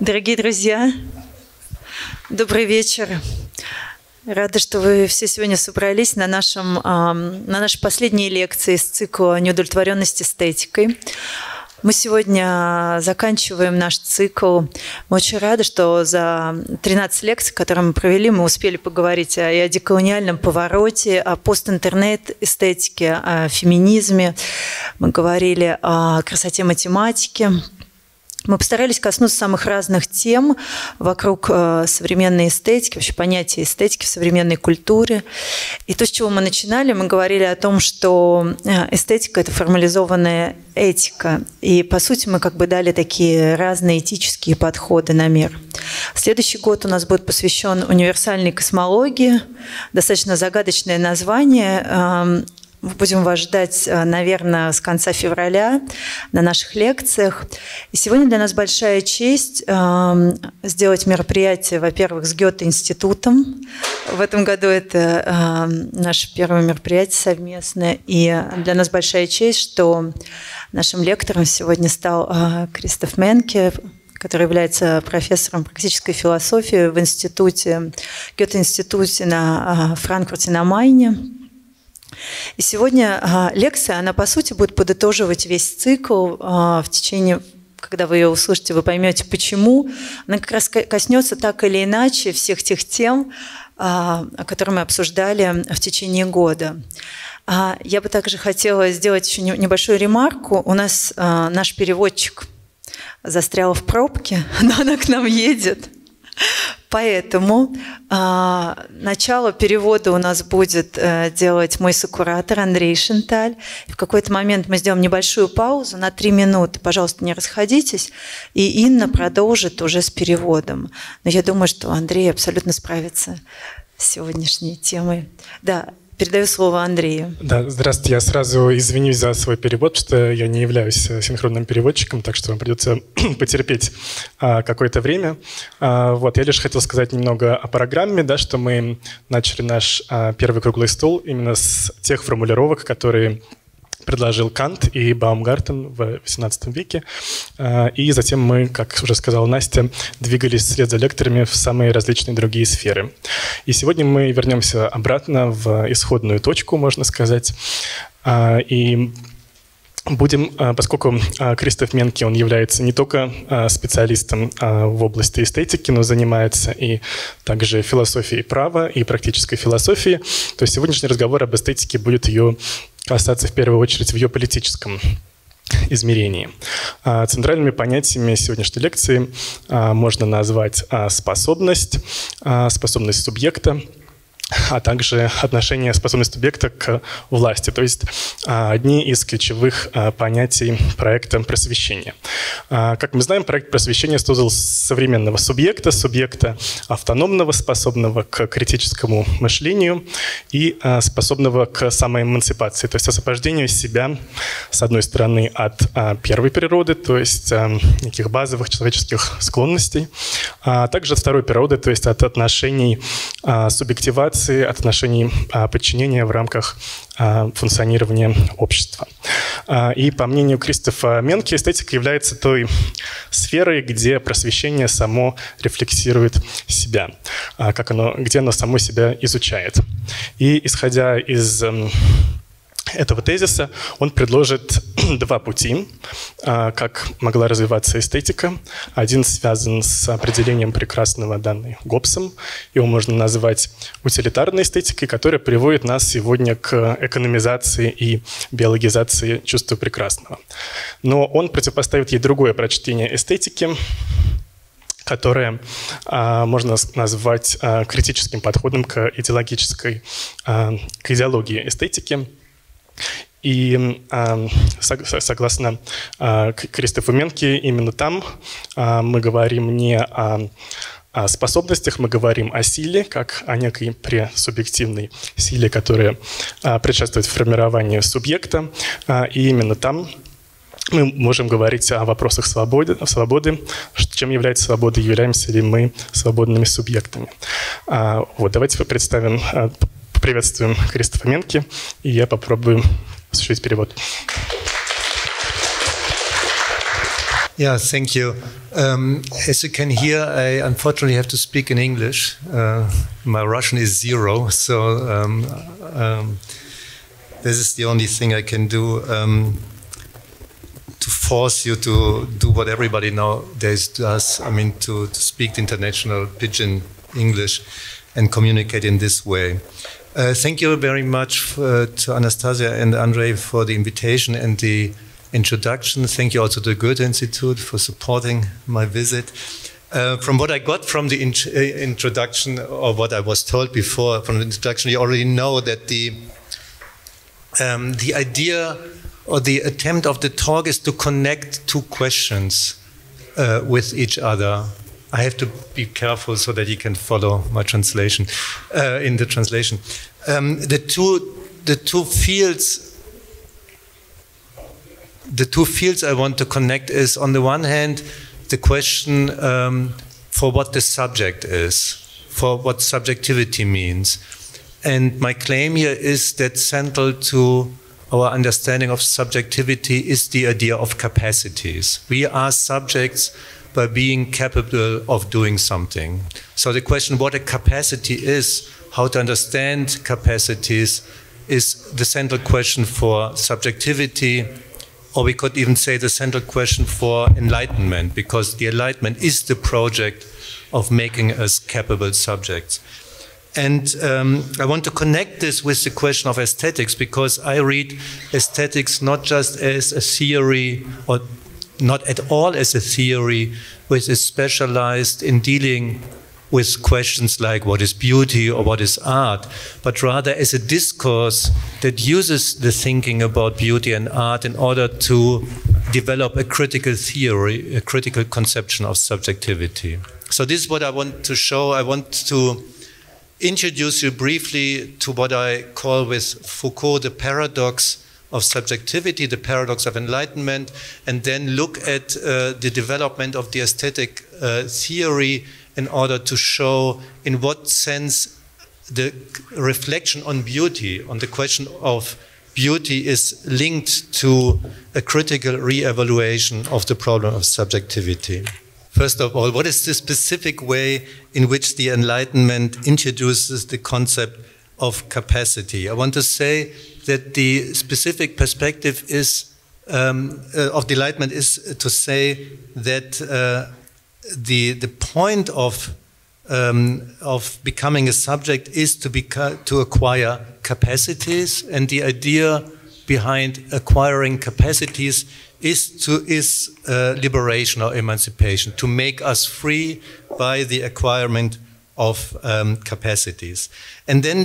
Дорогие друзья, добрый вечер. Рада, что вы все сегодня собрались на нашей последней лекции из цикла «Неудовлетворенность эстетикой». Мы сегодня заканчиваем наш цикл. Мы очень рады, что за 13 лекций, которые мы провели, мы успели поговорить и о деколониальном повороте, о постинтернет-эстетике, о феминизме. Мы говорили о красоте математики. Мы постарались коснуться самых разных тем вокруг современной эстетики, вообще понятия эстетики в современной культуре. И то, с чего мы начинали, мы говорили о том, что эстетика – это формализованная этика. И, по сути, мы как бы дали такие разные этические подходы на мир. Следующий год у нас будет посвящен универсальной космологии. Достаточно загадочное название. Мы будем вас ждать, наверное, с конца февраля на наших лекциях. И сегодня для нас большая честь сделать мероприятие, во-первых, с Гёте-институтом. В этом году это наше первое мероприятие совместное. И для нас большая честь, что нашим лектором сегодня стал Кристоф Менке, который является профессором практической философии в институте, Гёте-институте на Франкфурте на Майне. И сегодня лекция, она по сути будет подытоживать весь цикл в течение, когда вы ее услышите, вы поймете, почему. Она как раз коснется так или иначе всех тех тем, которые мы обсуждали в течение года. Я бы также хотела сделать еще небольшую ремарку. У нас наш переводчик застрял в пробке, но она к нам едет. Поэтому начало перевода у нас будет делать мой сокуратор Андрей Шенталь. В какой-то момент мы сделаем небольшую паузу на 3 минуты. Пожалуйста, не расходитесь. И Инна продолжит уже с переводом. Но я думаю, что Андрей абсолютно справится с сегодняшней темой. Да. Передаю слово Андрею. Да, здравствуйте. Я сразу извинюсь за свой перевод, что я не являюсь синхронным переводчиком, так что вам придется потерпеть какое-то время. Вот, я лишь хотел сказать немного о программе, да, что мы начали наш первый круглый стол именно с тех формулировок, которые предложил Кант и Баумгартен в XVIII веке. И затем мы, как уже сказала Настя, двигались вслед за лекторами в самые различные другие сферы. И сегодня мы вернемся обратно в исходную точку, можно сказать. И будем, поскольку Кристоф Менке, он является не только специалистом в области эстетики, но занимается и также философией права и практической философией, то сегодняшний разговор об эстетике будет ее касаться в первую очередь в ее политическом измерении. Центральными понятиями сегодняшней лекции можно назвать способность субъекта, а также отношение способности субъекта к власти, то есть одни из ключевых понятий проекта просвещения. Как мы знаем, проект просвещения создал современного субъекта автономного, способного к критическому мышлению и способного к самоэмансипации, то есть освобождению себя, с одной стороны, от первой природы, то есть неких базовых человеческих склонностей, а также от второй природы, то есть от отношений субъективации, от отношений подчинения в рамках функционирования общества. И по мнению Кристофа Менке, эстетика является той сферой, где просвещение само рефлексирует себя, где оно само себя изучает. И исходя из этого тезиса он предложит 2 пути, как могла развиваться эстетика. Один связан с определением прекрасного, данной Гоббсом. Его можно назвать утилитарной эстетикой, которая приводит нас сегодня к экономизации и биологизации чувства прекрасного. Но он противопоставит ей другое прочтение эстетики, которое можно назвать критическим подходом к идеологии эстетики. И согласно Кристофу Менке, именно там мы говорим не о способностях, мы говорим о силе, как о некой пресубъективной силе, которая предшествует формированию субъекта. И именно там мы можем говорить о вопросах свободы, чем является свобода, являемся ли мы свободными субъектами. Вот, давайте приветствуем Кристофа Менке, и я попробую осуществить перевод. Yeah, thank you. As you can hear, I unfortunately have to speak in English. My Russian is 0, so this is the only thing I can do to force you to do what everybody nowadays does. I mean, to speak the international pidgin English and communicate in this way. Thank you very much to Anastasia and Andrei for the invitation and the introduction. Thank you also to the Goethe Institute for supporting my visit. From what I got from the introduction, or what I was told before from the introduction, you already know that the idea or the attempt of the talk is to connect two questions with each other. I have to be careful so that you can follow my translation in the translation. The two fields I want to connect is, on the one hand, the question for what the subject is, for what subjectivity means. And my claim here is that central to our understanding of subjectivity is the idea of capacities. We are subjects by being capable of doing something. So the question what a capacity is, how to understand capacities, is the central question for subjectivity, or we could even say the central question for enlightenment, because the enlightenment is the project of making us capable subjects. And I want to connect this with the question of aesthetics, because I read aesthetics not just as a theory, or not at all as a theory, which is specialized in dealing with questions like what is beauty or what is art, but rather as a discourse that uses the thinking about beauty and art in order to develop a critical theory, a critical conception of subjectivity. So this is what I want to show. I want to introduce you briefly to what I call with Foucault the paradox of subjectivity, the paradox of enlightenment, and then look at the development of the aesthetic theory in order to show in what sense the reflection on beauty, on the question of beauty, is linked to a critical re-evaluation of the problem of subjectivity. First of all, what is the specific way in which the Enlightenment introduces the concept of capacity? I want to say that the specific perspective is of the Enlightenment is to say that the point of becoming a subject is to acquire capacities, and the idea behind acquiring capacities is liberation or emancipation, to make us free by the acquirement of capacities. And then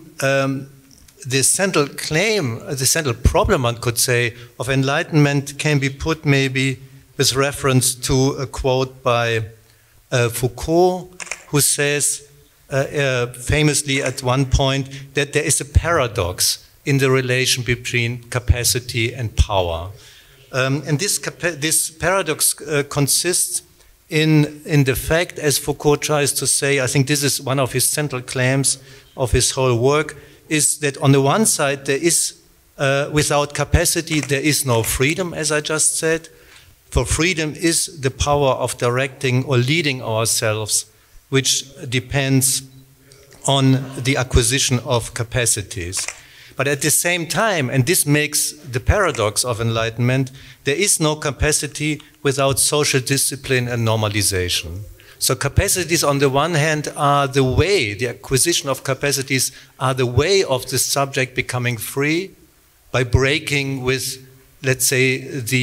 the central claim, the central problem, one could say, of enlightenment can be put maybe with reference to a quote by Foucault, who says famously at one point that there is a paradox in the relation between capacity and power. And this paradox consists in the fact, as Foucault tries to say, I think this is one of his central claims of his whole work, is that on the one side there is, without capacity, there is no freedom, as I just said. For freedom is the power of directing or leading ourselves, which depends on the acquisition of capacities. But at the same time, and this makes the paradox of enlightenment, there is no capacity without social discipline and normalization. So capacities on the one hand are the way, the acquisition of capacities are the way of the subject becoming free by breaking with, let's say,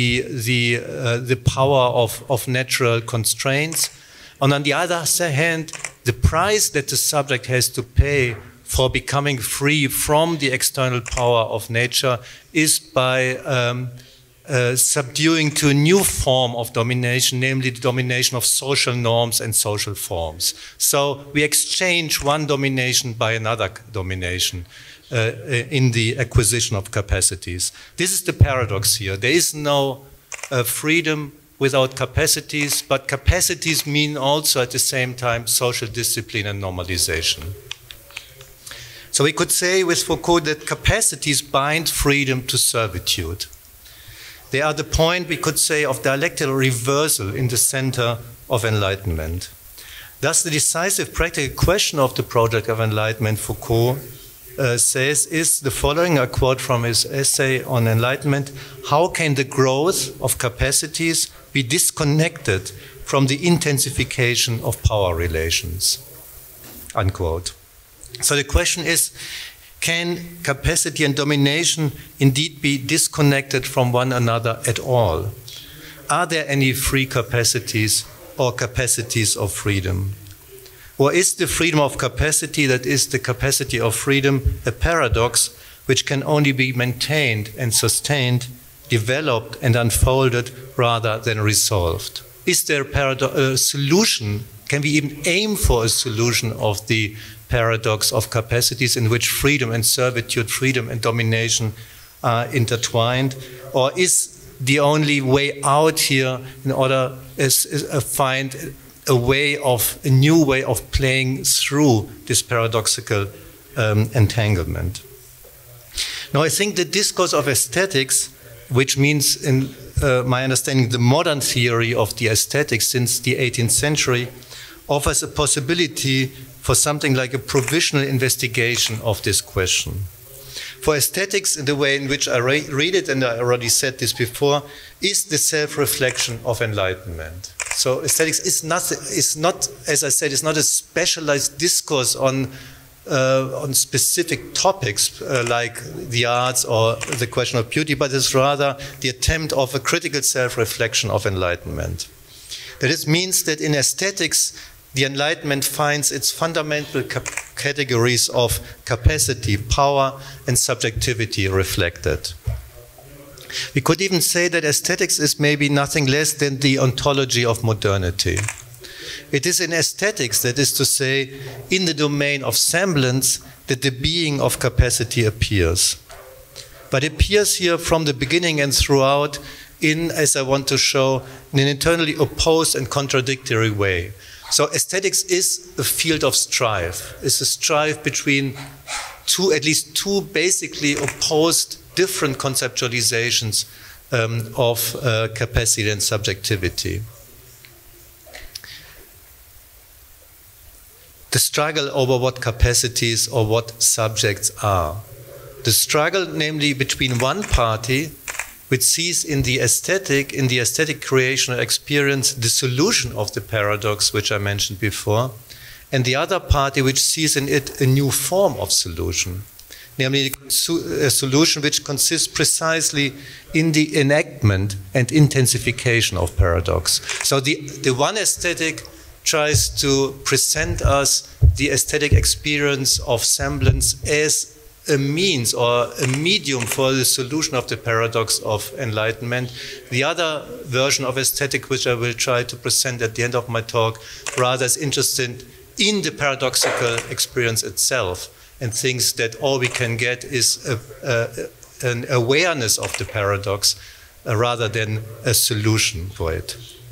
the power of natural constraints. And on the other hand, the price that the subject has to pay for becoming free from the external power of nature is by subduing to a new form of domination, namely the domination of social norms and social forms. So we exchange one domination by another domination in the acquisition of capacities. This is the paradox here. There is no freedom without capacities, but capacities mean also at the same time social discipline and normalization. So we could say with Foucault that capacities bind freedom to servitude. They are the point, we could say, of dialectical reversal in the center of enlightenment. Thus, the decisive practical question of the project of enlightenment, Foucault says, is the following, a quote from his essay on enlightenment: how can the growth of capacities be disconnected from the intensification of power relations? Unquote. So the question is, can capacity and domination indeed be disconnected from one another at all? Are there any free capacities or capacities of freedom? Or is the freedom of capacity, that is the capacity of freedom, a paradox which can only be maintained and sustained, developed and unfolded rather than resolved? Is there a solution? Can we even aim for a solution of the paradox of capacities in which freedom and servitude, freedom and domination are intertwined? Or is the only way out here in order is find a new way of playing through this paradoxical entanglement? Now, I think the discourse of aesthetics, which means in my understanding the modern theory of the aesthetics since the 18th century, offers a possibility for something like a provisional investigation of this question. For aesthetics, in the way in which I read it, and I already said this before, is the self-reflection of enlightenment. So aesthetics is not, as I said, it's not a specialized discourse on specific topics like the arts or the question of beauty, but it's rather the attempt of a critical self-reflection of enlightenment. That means that in aesthetics, the Enlightenment finds its fundamental categories of capacity, power, and subjectivity reflected. We could even say that aesthetics is maybe nothing less than the ontology of modernity. It is in aesthetics, that is to say, in the domain of semblance, that the being of capacity appears. But it appears here from the beginning and throughout in, as I want to show, in an internally opposed and contradictory way. So aesthetics is a field of strife. It's a strife between at least two basically opposed different conceptualizations of capacity and subjectivity. The struggle over what capacities or what subjects are. The struggle, namely, between one party which sees in the aesthetic creational experience, the solution of the paradox which I mentioned before, and the other party which sees in it a new form of solution, namely a solution which consists precisely in the enactment and intensification of paradox. So the one aesthetic tries to present us the aesthetic experience of semblance as a means or a medium for the solution of the paradox of enlightenment. The other version of aesthetic, which I will try to present at the end of my talk, rather is interested in the paradoxical experience itself and thinks that all we can get is an awareness of the paradox rather than a solution for it.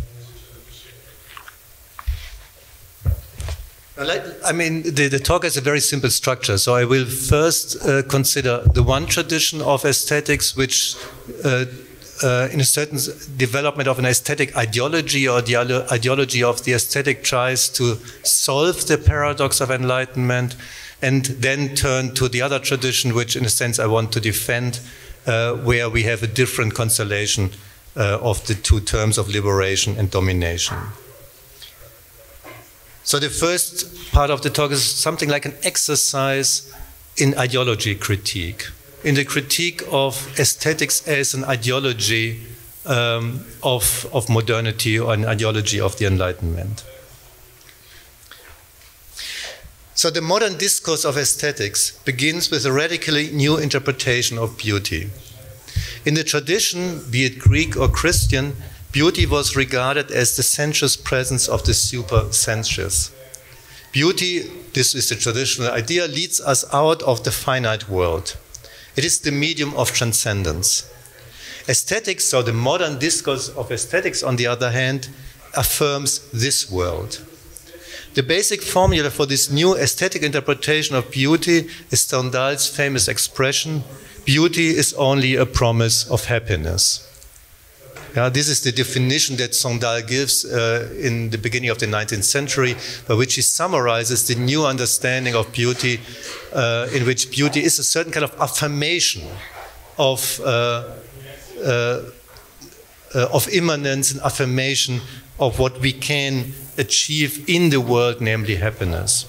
I mean, the talk has a very simple structure, so I will first consider the one tradition of aesthetics, which in a certain development of an aesthetic ideology or the ideology of the aesthetic tries to solve the paradox of enlightenment, and then turn to the other tradition, which in a sense I want to defend, where we have a different constellation of the two terms of liberation and domination. So the first part of the talk is something like an exercise in ideology critique, in the critique of aesthetics as an ideology of modernity or an ideology of the Enlightenment. So the modern discourse of aesthetics begins with a radically new interpretation of beauty. In the tradition, be it Greek or Christian, beauty was regarded as the sensuous presence of the super-sensuous. Beauty, this is the traditional idea, leads us out of the finite world. It is the medium of transcendence. Aesthetics, so the modern discourse of aesthetics, on the other hand, affirms this world. The basic formula for this new aesthetic interpretation of beauty is Stendhal's famous expression, beauty is only a promise of happiness. Yeah, this is the definition that Stendhal gives in the beginning of the 19th century, by which he summarizes the new understanding of beauty, in which beauty is a certain kind of affirmation of immanence, an affirmation of what we can achieve in the world, namely happiness.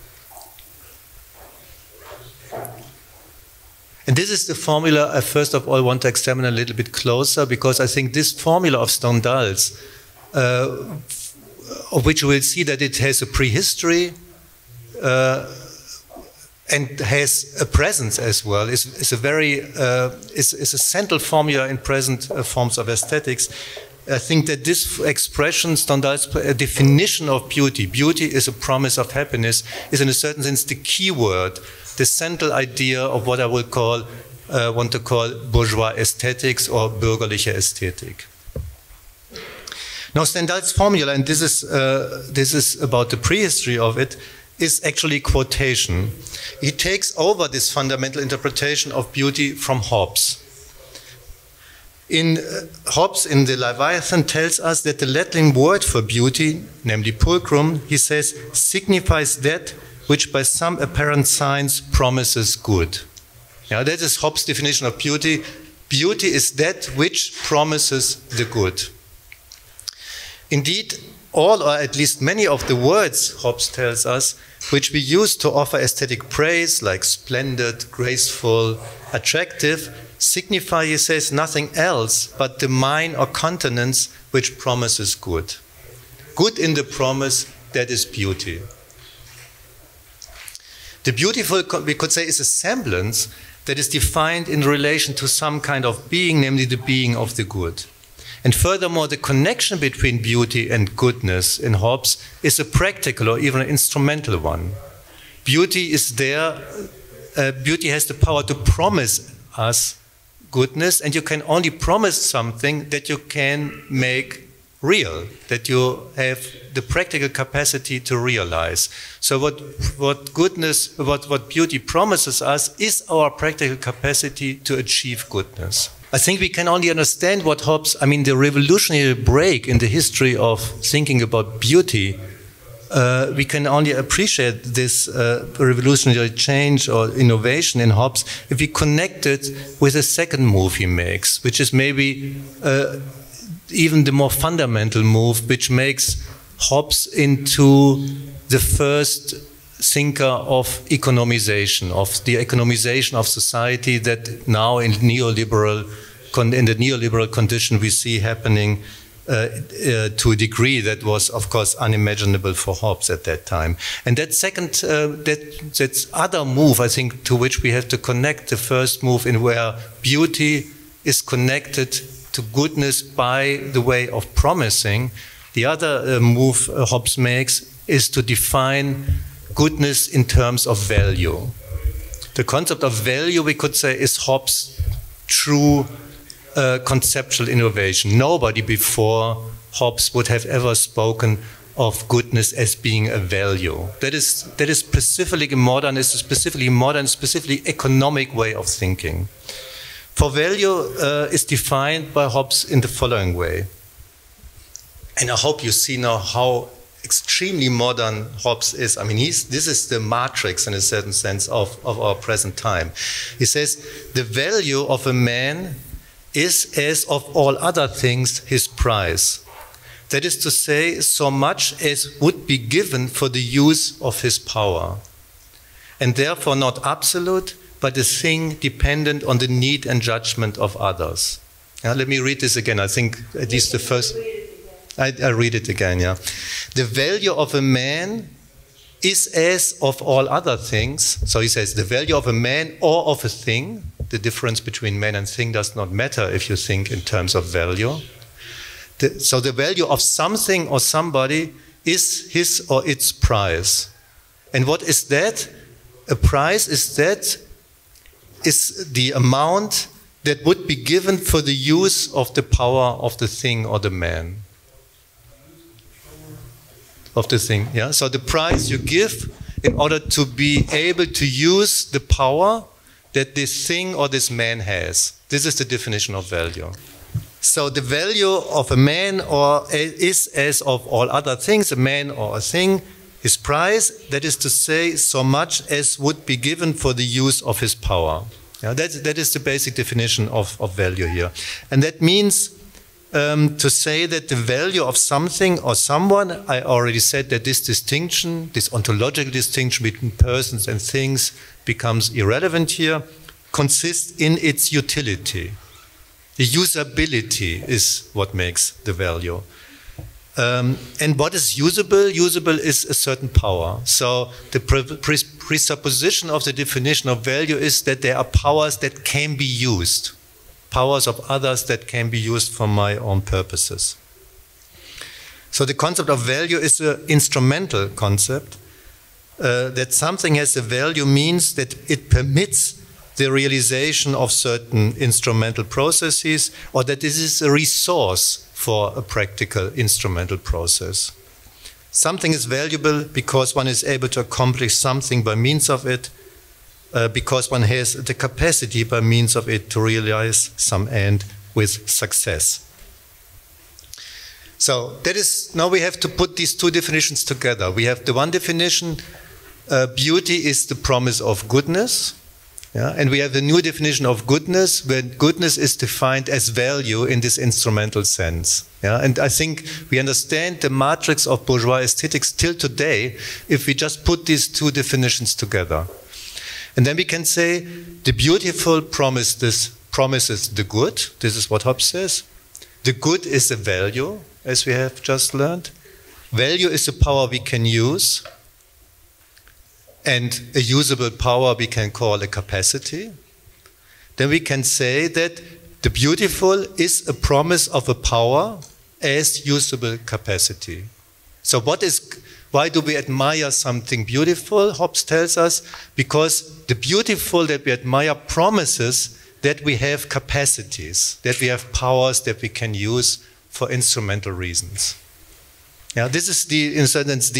And this is the formula I first of all want to examine a little bit closer, because I think this formula of Stendhal's, of which you will see that it has a prehistory and has a presence as well, is a very is a central formula in present forms of aesthetics. I think that this expression, Stendhal's definition of beauty, beauty is a promise of happiness, is in a certain sense the key word, the central idea of what I would call, want to call bourgeois aesthetics or bürgerliche Ästhetik. Now Stendhal's formula, and this is about the prehistory of it, is actually quotation. He takes over this fundamental interpretation of beauty from Hobbes. Hobbes in the Leviathan tells us that the Latin word for beauty, namely pulchrum, he says, signifies that which by some apparent signs promises good. Yeah, that is Hobbes' definition of beauty. Beauty is that which promises the good. Indeed, all or at least many of the words, Hobbes tells us, which we use to offer aesthetic praise, like splendid, graceful, attractive, signify, he says, nothing else but the mind or countenance which promises good. Good in the promise, that is beauty. The beautiful, we could say, is a semblance that is defined in relation to some kind of being, namely the being of the good. And furthermore, the connection between beauty and goodness in Hobbes is a practical or even an instrumental one. Beauty is there, beauty has the power to promise us goodness, and you can only promise something that you can make real, that you have the practical capacity to realize. So what goodness, what beauty promises us is our practical capacity to achieve goodness. I think we can only understand what Hobbes, I mean, the revolutionary break in the history of thinking about beauty, we can only appreciate this revolutionary change or innovation in Hobbes if we connect it with a second move he makes, which is maybe even the more fundamental move, which makes Hobbes into the first thinker of economization, of the economization of society that now in the neoliberal condition we see happening to a degree that was, of course, unimaginable for Hobbes at that time. And that second, that other move, I think, to which we have to connect the first move, in where beauty is connected to goodness by the way of promising. The other move Hobbes makes is to define goodness in terms of value. The concept of value, we could say, is Hobbes' true conceptual innovation. Nobody before Hobbes would have ever spoken of goodness as being a value. That is specifically modern, is a specifically modern, specifically economic way of thinking. For value is defined by Hobbes in the following way. And I hope you see now how extremely modern Hobbes is. I mean, this is the matrix in a certain sense of our present time. He says, the value of a man is, as of all other things, his price. That is to say, so much as would be given for the use of his power. And therefore not absolute, but a thing dependent on the need and judgment of others. Let me read this again. I think at least the first... I read it again, yeah. The value of a man is as of all other things. So he says the value of a man or of a thing, the difference between man and thing does not matter if you think in terms of value. So the value of something or somebody is his or its price. And what is that? A price is the amount that would be given for the use of the power of the thing or the man. Of the thing, yeah. So the price you give in order to be able to use the power that this thing or this man has. This is the definition of value. So the value of a man is as of all other things, a man or a thing, his price, that is to say, so much as would be given for the use of his power. Yeah, that is the basic definition of value here. And that means to say that the value of something or someone, I already said that this distinction, this ontological distinction between persons and things becomes irrelevant here, consists in its utility. The usability is what makes the value. And what is usable? Usable is a certain power. So the presupposition of the definition of value is that there are powers that can be used, powers of others that can be used for my own purposes. So the concept of value is an instrumental concept. That something has a value means that it permits the realization of certain instrumental processes, or that this is a resource for a practical instrumental process. Something is valuable because one is able to accomplish something by means of it, because one has the capacity by means of it to realize some end with success. So that is, now we have to put these two definitions together. We have the one definition, beauty is the promise of goodness. Yeah, and we have the new definition of goodness, where goodness is defined as value in this instrumental sense. Yeah, and I think we understand the matrix of bourgeois aesthetics till today if we just put these two definitions together. And then we can say the beautiful promises the good. This is what Hobbes says. The good is a value, as we have just learned. Value is a power we can use. And a usable power we can call a capacity. Then we can say that the beautiful is a promise of a power as usable capacity. So why do we admire something beautiful? Hobbes tells us because the beautiful that we admire promises that we have capacities, that we have powers that we can use for instrumental reasons. Yeah, this is in a sense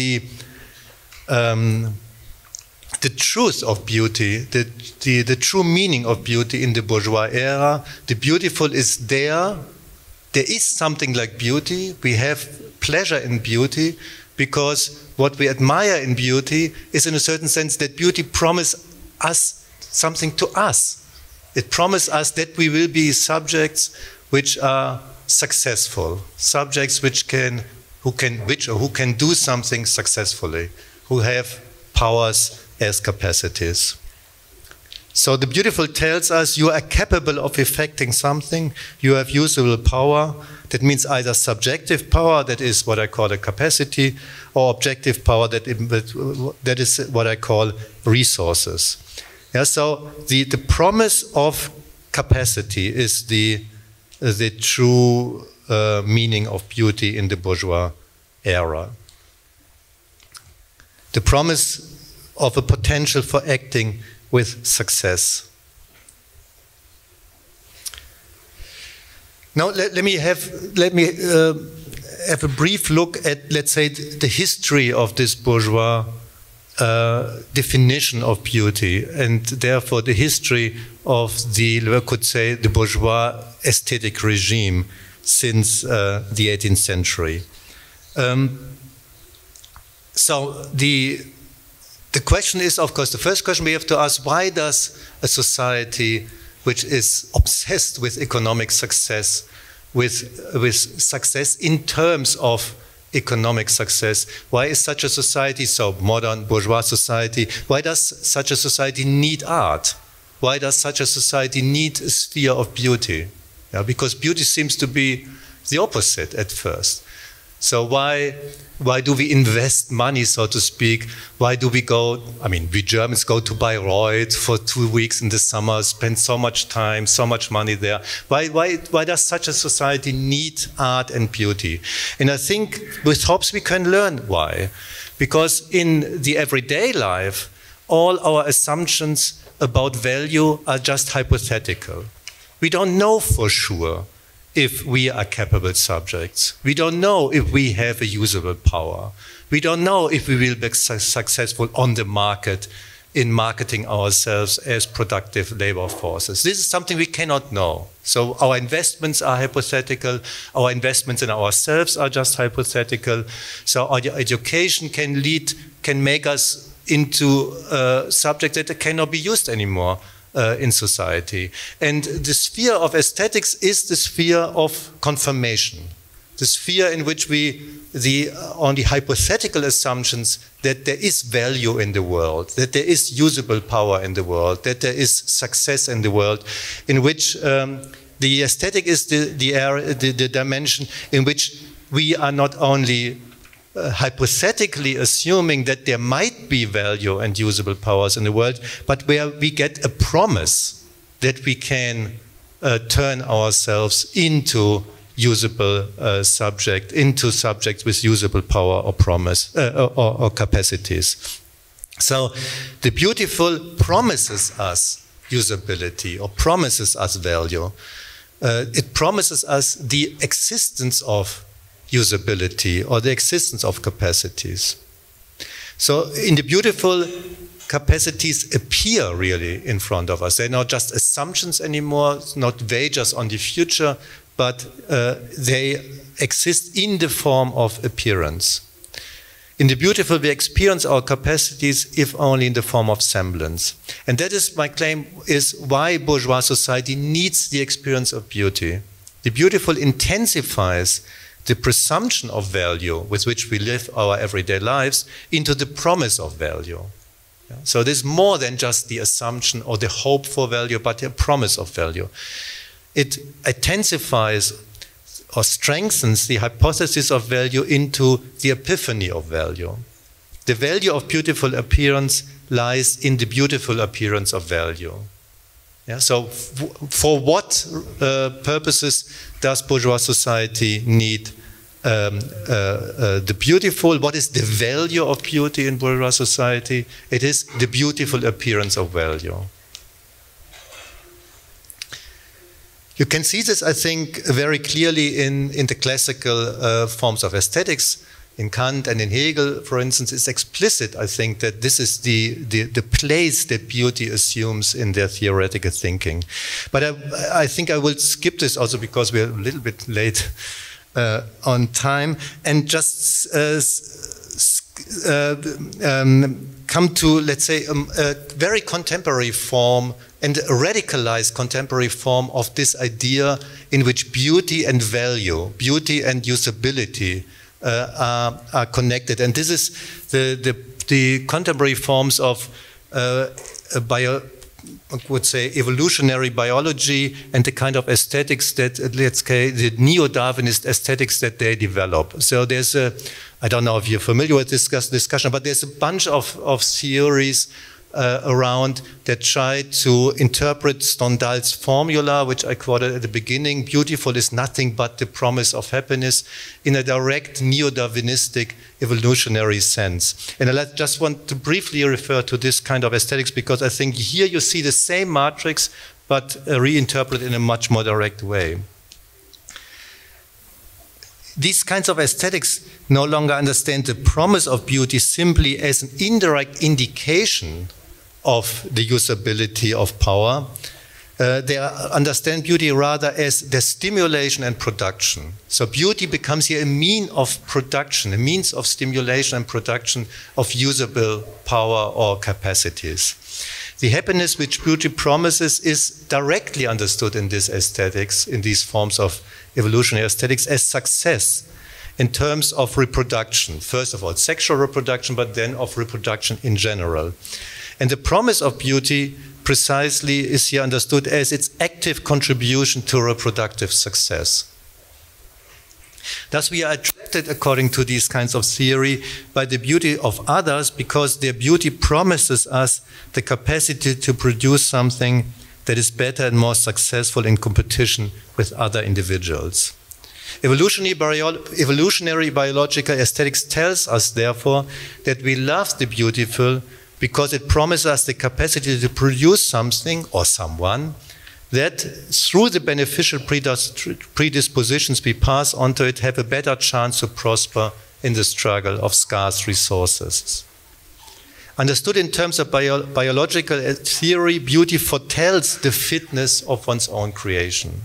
the truth of beauty, the true meaning of beauty in the bourgeois era. The beautiful is there. There is something like beauty. We have pleasure in beauty because what we admire in beauty is in a certain sense that beauty promises us something to us. It promises us that we will be subjects which are successful, subjects who can do something successfully, who have powers as capacities. So the beautiful tells us you are capable of effecting something, you have usable power. That means either subjective power, that is what I call a capacity, or objective power, that is what I call resources. Yeah, so the promise of capacity is the true meaning of beauty in the bourgeois era. The promise of a potential for acting with success. Now let me have a brief look at, let's say, the history of this bourgeois definition of beauty, and therefore the history of we could say the bourgeois aesthetic regime since the 18th century. So the question is, of course, the first question we have to ask, why does a society which is obsessed with economic success, with success in terms of economic success, why is such a society, so modern bourgeois society, why does such a society need art? Why does such a society need a sphere of beauty? Yeah, because beauty seems to be the opposite at first. So why do we invest money, so to speak? Why do we go, I mean, we Germans go to Bayreuth for 2 weeks in the summer, spend so much time, so much money there. Why does such a society need art and beauty? And I think with Hobbes we can learn why. Because in the everyday life, all our assumptions about value are just hypothetical. We don't know for sure if we are capable subjects. We don't know if we have a usable power. We don't know if we will be successful on the market in marketing ourselves as productive labor forces. This is something we cannot know. So our investments are hypothetical, our investments in ourselves are just hypothetical. So our education can make us into subjects that cannot be used anymore in society. And the sphere of aesthetics is the sphere of confirmation. The sphere in which on the hypothetical assumptions that there is value in the world, that there is usable power in the world, that there is success in the world, in which the aesthetic is the dimension in which we are not only hypothetically assuming that there might be value and usable powers in the world, but where we get a promise that we can turn ourselves into usable into subjects with usable power or promise or capacities. So the beautiful promises us usability or promises us value. It promises us the existence of usability or the existence of capacities. So in the beautiful, capacities appear really in front of us. They're not just assumptions anymore, not wagers on the future, but they exist in the form of appearance. In the beautiful, we experience our capacities, if only in the form of semblance. And that is, my claim, is why bourgeois society needs the experience of beauty. The beautiful intensifies the presumption of value with which we live our everyday lives into the promise of value. So there's more than just the assumption or the hope for value, but the promise of value. It intensifies or strengthens the hypothesis of value into the epiphany of value. The value of beautiful appearance lies in the beautiful appearance of value. Yeah, so for what purposes does bourgeois society need the beautiful? What is the value of beauty in bourgeois society? It is the beautiful appearance of value. You can see this, I think, very clearly in the classical forms of aesthetics. In Kant and in Hegel, for instance, it's explicit, I think, that this is the place that beauty assumes in their theoretical thinking. But I think I will skip this also because we're a little bit late on time, and just come to, let's say, a very contemporary form and a radicalized contemporary form of this idea in which beauty and value, beauty and usability are connected. And this is the contemporary forms of I would say evolutionary biology and the kind of aesthetics that, let's say, the neo-Darwinist aesthetics that they develop. So there's I don't know if you're familiar with this discussion, but there's a bunch of theories around that try to interpret Stendhal's formula, which I quoted at the beginning: beautiful is nothing but the promise of happiness, in a direct neo-Darwinistic evolutionary sense. And I just want to briefly refer to this kind of aesthetics because I think here you see the same matrix but reinterpreted in a much more direct way. These kinds of aesthetics no longer understand the promise of beauty simply as an indirect indication of the usability of power. They understand beauty rather as the stimulation and production. So beauty becomes here a mean of production, a means of stimulation and production of usable power or capacities. The happiness which beauty promises is directly understood in this aesthetics, in these forms of evolutionary aesthetics, as success in terms of reproduction. First of all, sexual reproduction, but then of reproduction in general. And the promise of beauty precisely is here understood as its active contribution to reproductive success. Thus, we are attracted, according to these kinds of theory, by the beauty of others because their beauty promises us the capacity to produce something that is better and more successful in competition with other individuals. Evolutionary biological aesthetics tells us, therefore, that we love the beautiful because it promises us the capacity to produce something or someone that, through the beneficial predispositions we pass on to it, have a better chance to prosper in the struggle of scarce resources. Understood in terms of biological theory, beauty foretells the fitness of one's own creation.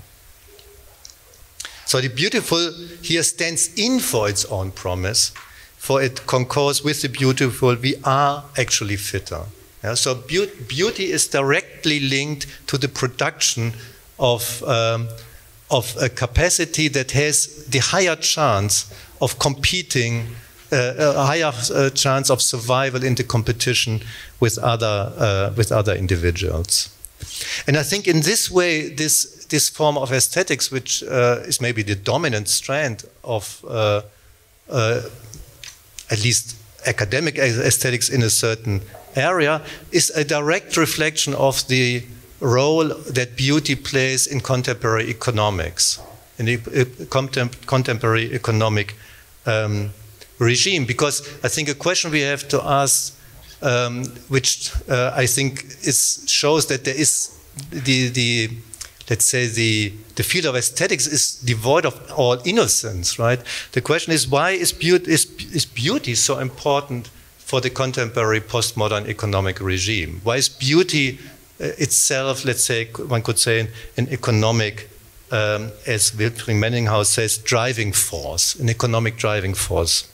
So the beautiful here stands in for its own promise, for it concurs with the beautiful. We are actually fitter. Yeah? So beauty is directly linked to the production of a capacity that has the higher chance of competing, a higher chance of survival in the competition with other individuals. And I think in this way, this form of aesthetics, which is maybe the dominant strand of at least academic aesthetics in a certain area, is a direct reflection of the role that beauty plays in contemporary economics, in the contemporary economic regime. Because I think a question we have to ask, which I think shows that there is let's say the field of aesthetics is devoid of all innocence, right? The question is, why is beauty so important for the contemporary postmodern economic regime? Why is beauty itself, let's say, one could say, an economic, as Wilfried Menninghaus says, driving force, an economic driving force?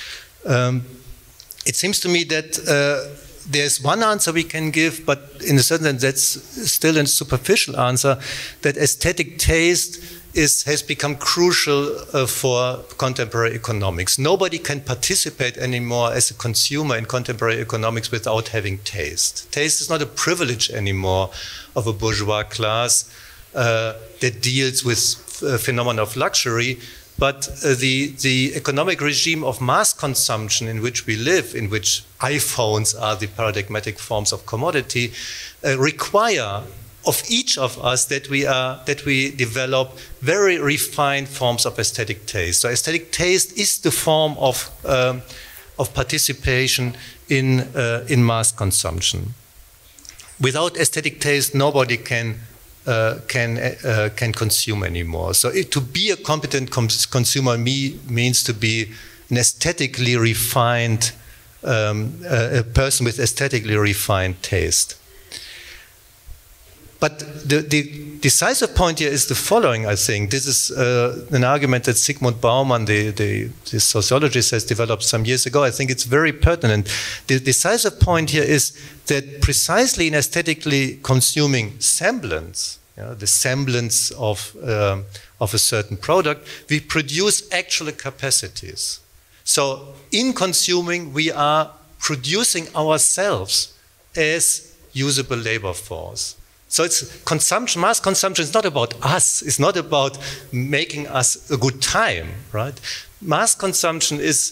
It seems to me that there's one answer we can give, but in a certain sense that's still a superficial answer, that aesthetic taste has become crucial for contemporary economics. Nobody can participate anymore as a consumer in contemporary economics without having taste. Taste is not a privilege anymore of a bourgeois class that deals with phenomena of luxury, but the economic regime of mass consumption in which we live, in which iPhones are the paradigmatic forms of commodity, require of each of us that we develop very refined forms of aesthetic taste. So aesthetic taste is the form of participation in mass consumption. Without aesthetic taste, nobody can consume anymore. So to be a competent consumer means to be an aesthetically refined, a person with aesthetically refined taste. But the decisive point here is the following, I think. This is an argument that Zygmunt Bauman, the sociologist, has developed some years ago. I think it's very pertinent. The decisive point here is that precisely in aesthetically consuming semblance, the semblance of a certain product, we produce actual capacities. So in consuming, we are producing ourselves as usable labor force. So it's consumption, mass consumption is not about us, it's not about making us a good time, right? Mass consumption has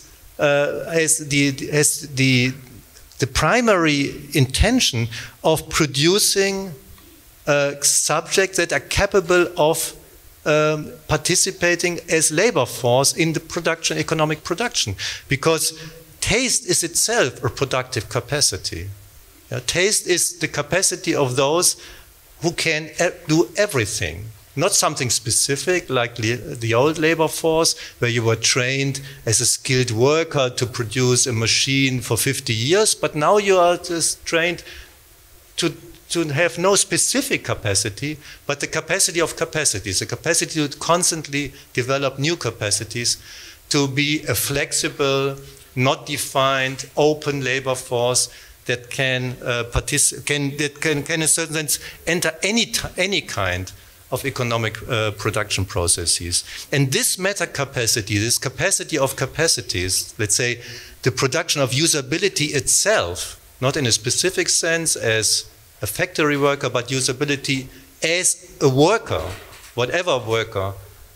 the primary intention of producing subjects that are capable of participating as labor force in the production, economic production, because taste is itself a productive capacity. Taste is the capacity of those who can do everything, not something specific like the old labor force where you were trained as a skilled worker to produce a machine for 50 years, but now you are just trained to have no specific capacity, but the capacity of capacities, the capacity to constantly develop new capacities, to be a flexible, not defined, open labor force that can in a certain sense enter any kind of economic production processes. And this meta capacity, this capacity of capacities, let's say the production of usability itself, not in a specific sense as a factory worker, but usability as a worker, whatever work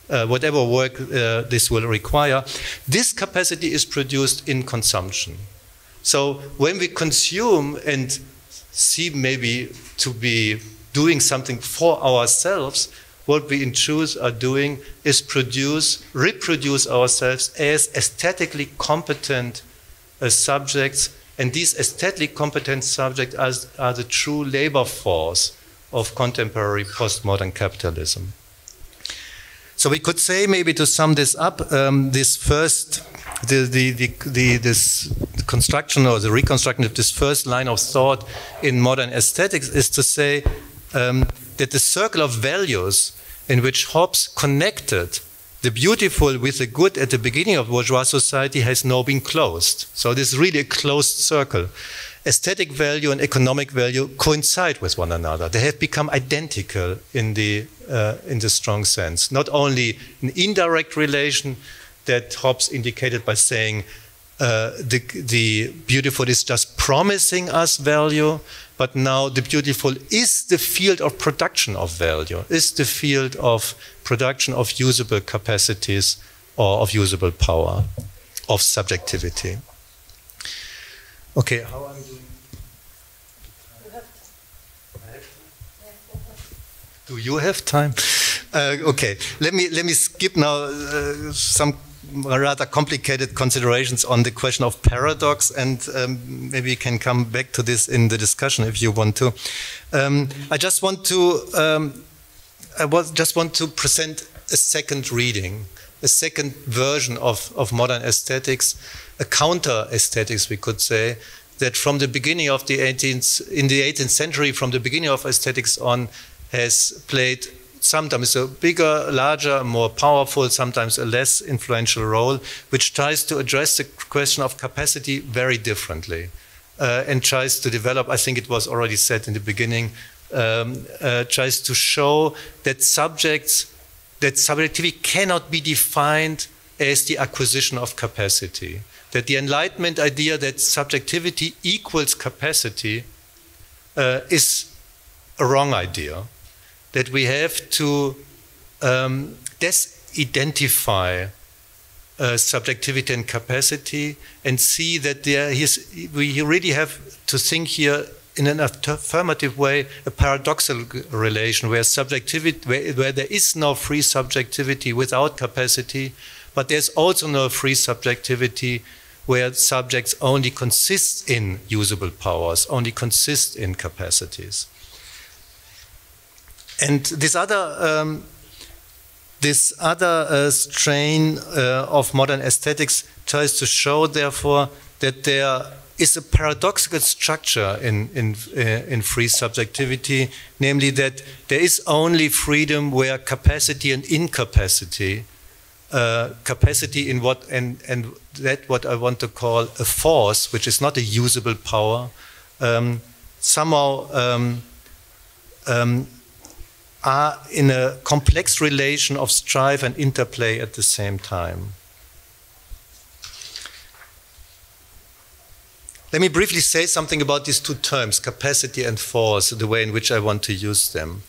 this will require, this capacity is produced in consumption. So when we consume and seem maybe to be doing something for ourselves, what we in truth are doing is reproduce ourselves as aesthetically competent subjects, and these aesthetically competent subjects are the true labor force of contemporary postmodern capitalism. So we could say, maybe to sum this up, this construction or the reconstruction of this first line of thought in modern aesthetics is to say that the circle of values in which Hobbes connected the beautiful with the good at the beginning of bourgeois society has now been closed. So this is really a closed circle. Aesthetic value and economic value coincide with one another. They have become identical in the strong sense. Not only an indirect relation that Hobbes indicated by saying the beautiful is just promising us value, but now the beautiful is the field of production of value, is the field of production of usable capacities or of usable power, of subjectivity. Okay, how am I doing? Do you have time? Okay, let me skip now some rather complicated considerations on the question of paradox, and maybe you can come back to this in the discussion if you want to. I just want to present a second reading, a second version of modern aesthetics, a counter aesthetics, we could say, that from the beginning of the 18th century, from the beginning of aesthetics on, has played sometimes a bigger, larger, more powerful, sometimes a less influential role, which tries to address the question of capacity very differently and tries to develop, I think it was already said in the beginning, tries to show that subjectivity cannot be defined as the acquisition of capacity. That the Enlightenment idea that subjectivity equals capacity is a wrong idea. That we have to desidentify subjectivity and capacity and see that we really have to think here in an affirmative way a paradoxical relation where subjectivity, where there is no free subjectivity without capacity, but there's also no free subjectivity where subjects only consist in usable powers, only consist in capacities. And this other strain of modern aesthetics tries to show, therefore, that there is a paradoxical structure in free subjectivity, namely that there is only freedom where capacity and incapacity, capacity in what what I want to call a force, which is not a usable power, somehow are in a complex relation of strife and interplay at the same time. Let me briefly say something about these two terms, capacity and force, the way in which I want to use them.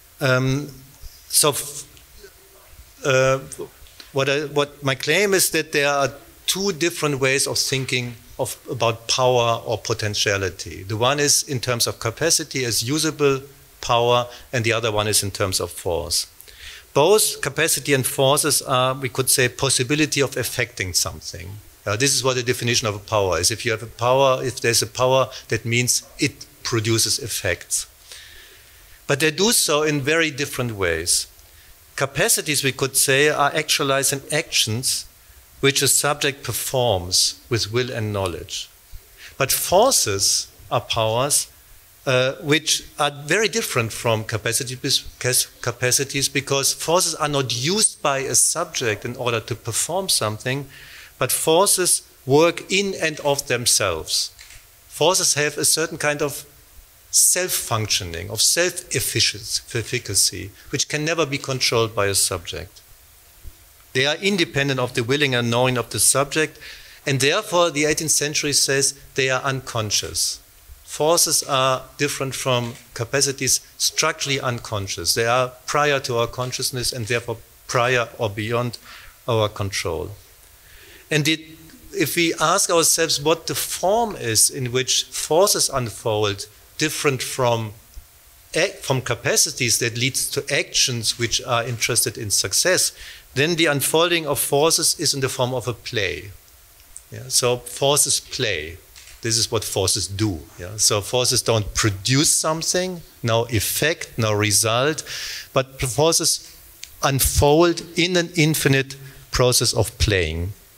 What my claim is that there are two different ways of thinking about power or potentiality. The one is in terms of capacity as usable power, and the other one is in terms of force. Both capacity and forces are, we could say, possibility of affecting something. This is what the definition of a power is. If you have a power, if there's a power, that means it produces effects. But they do so in very different ways. Capacities, we could say, are actualized in actions which a subject performs with will and knowledge. But forces are powers which are very different from capacities because forces are not used by a subject in order to perform something, but forces work in and of themselves. Forces have a certain kind of self-functioning, of self-efficacy, which can never be controlled by a subject. They are independent of the willing and knowing of the subject, and therefore the 18th century says they are unconscious. Forces are different from capacities, structurally unconscious. They are prior to our consciousness and therefore prior or beyond our control. And if we ask ourselves what the form is in which forces unfold, different from capacities that leads to actions which are interested in success, then the unfolding of forces is in the form of a play. Yeah? So forces play. This is what forces do. Yeah? So forces don't produce something, no effect, no result, but forces unfold in an infinite process of playing.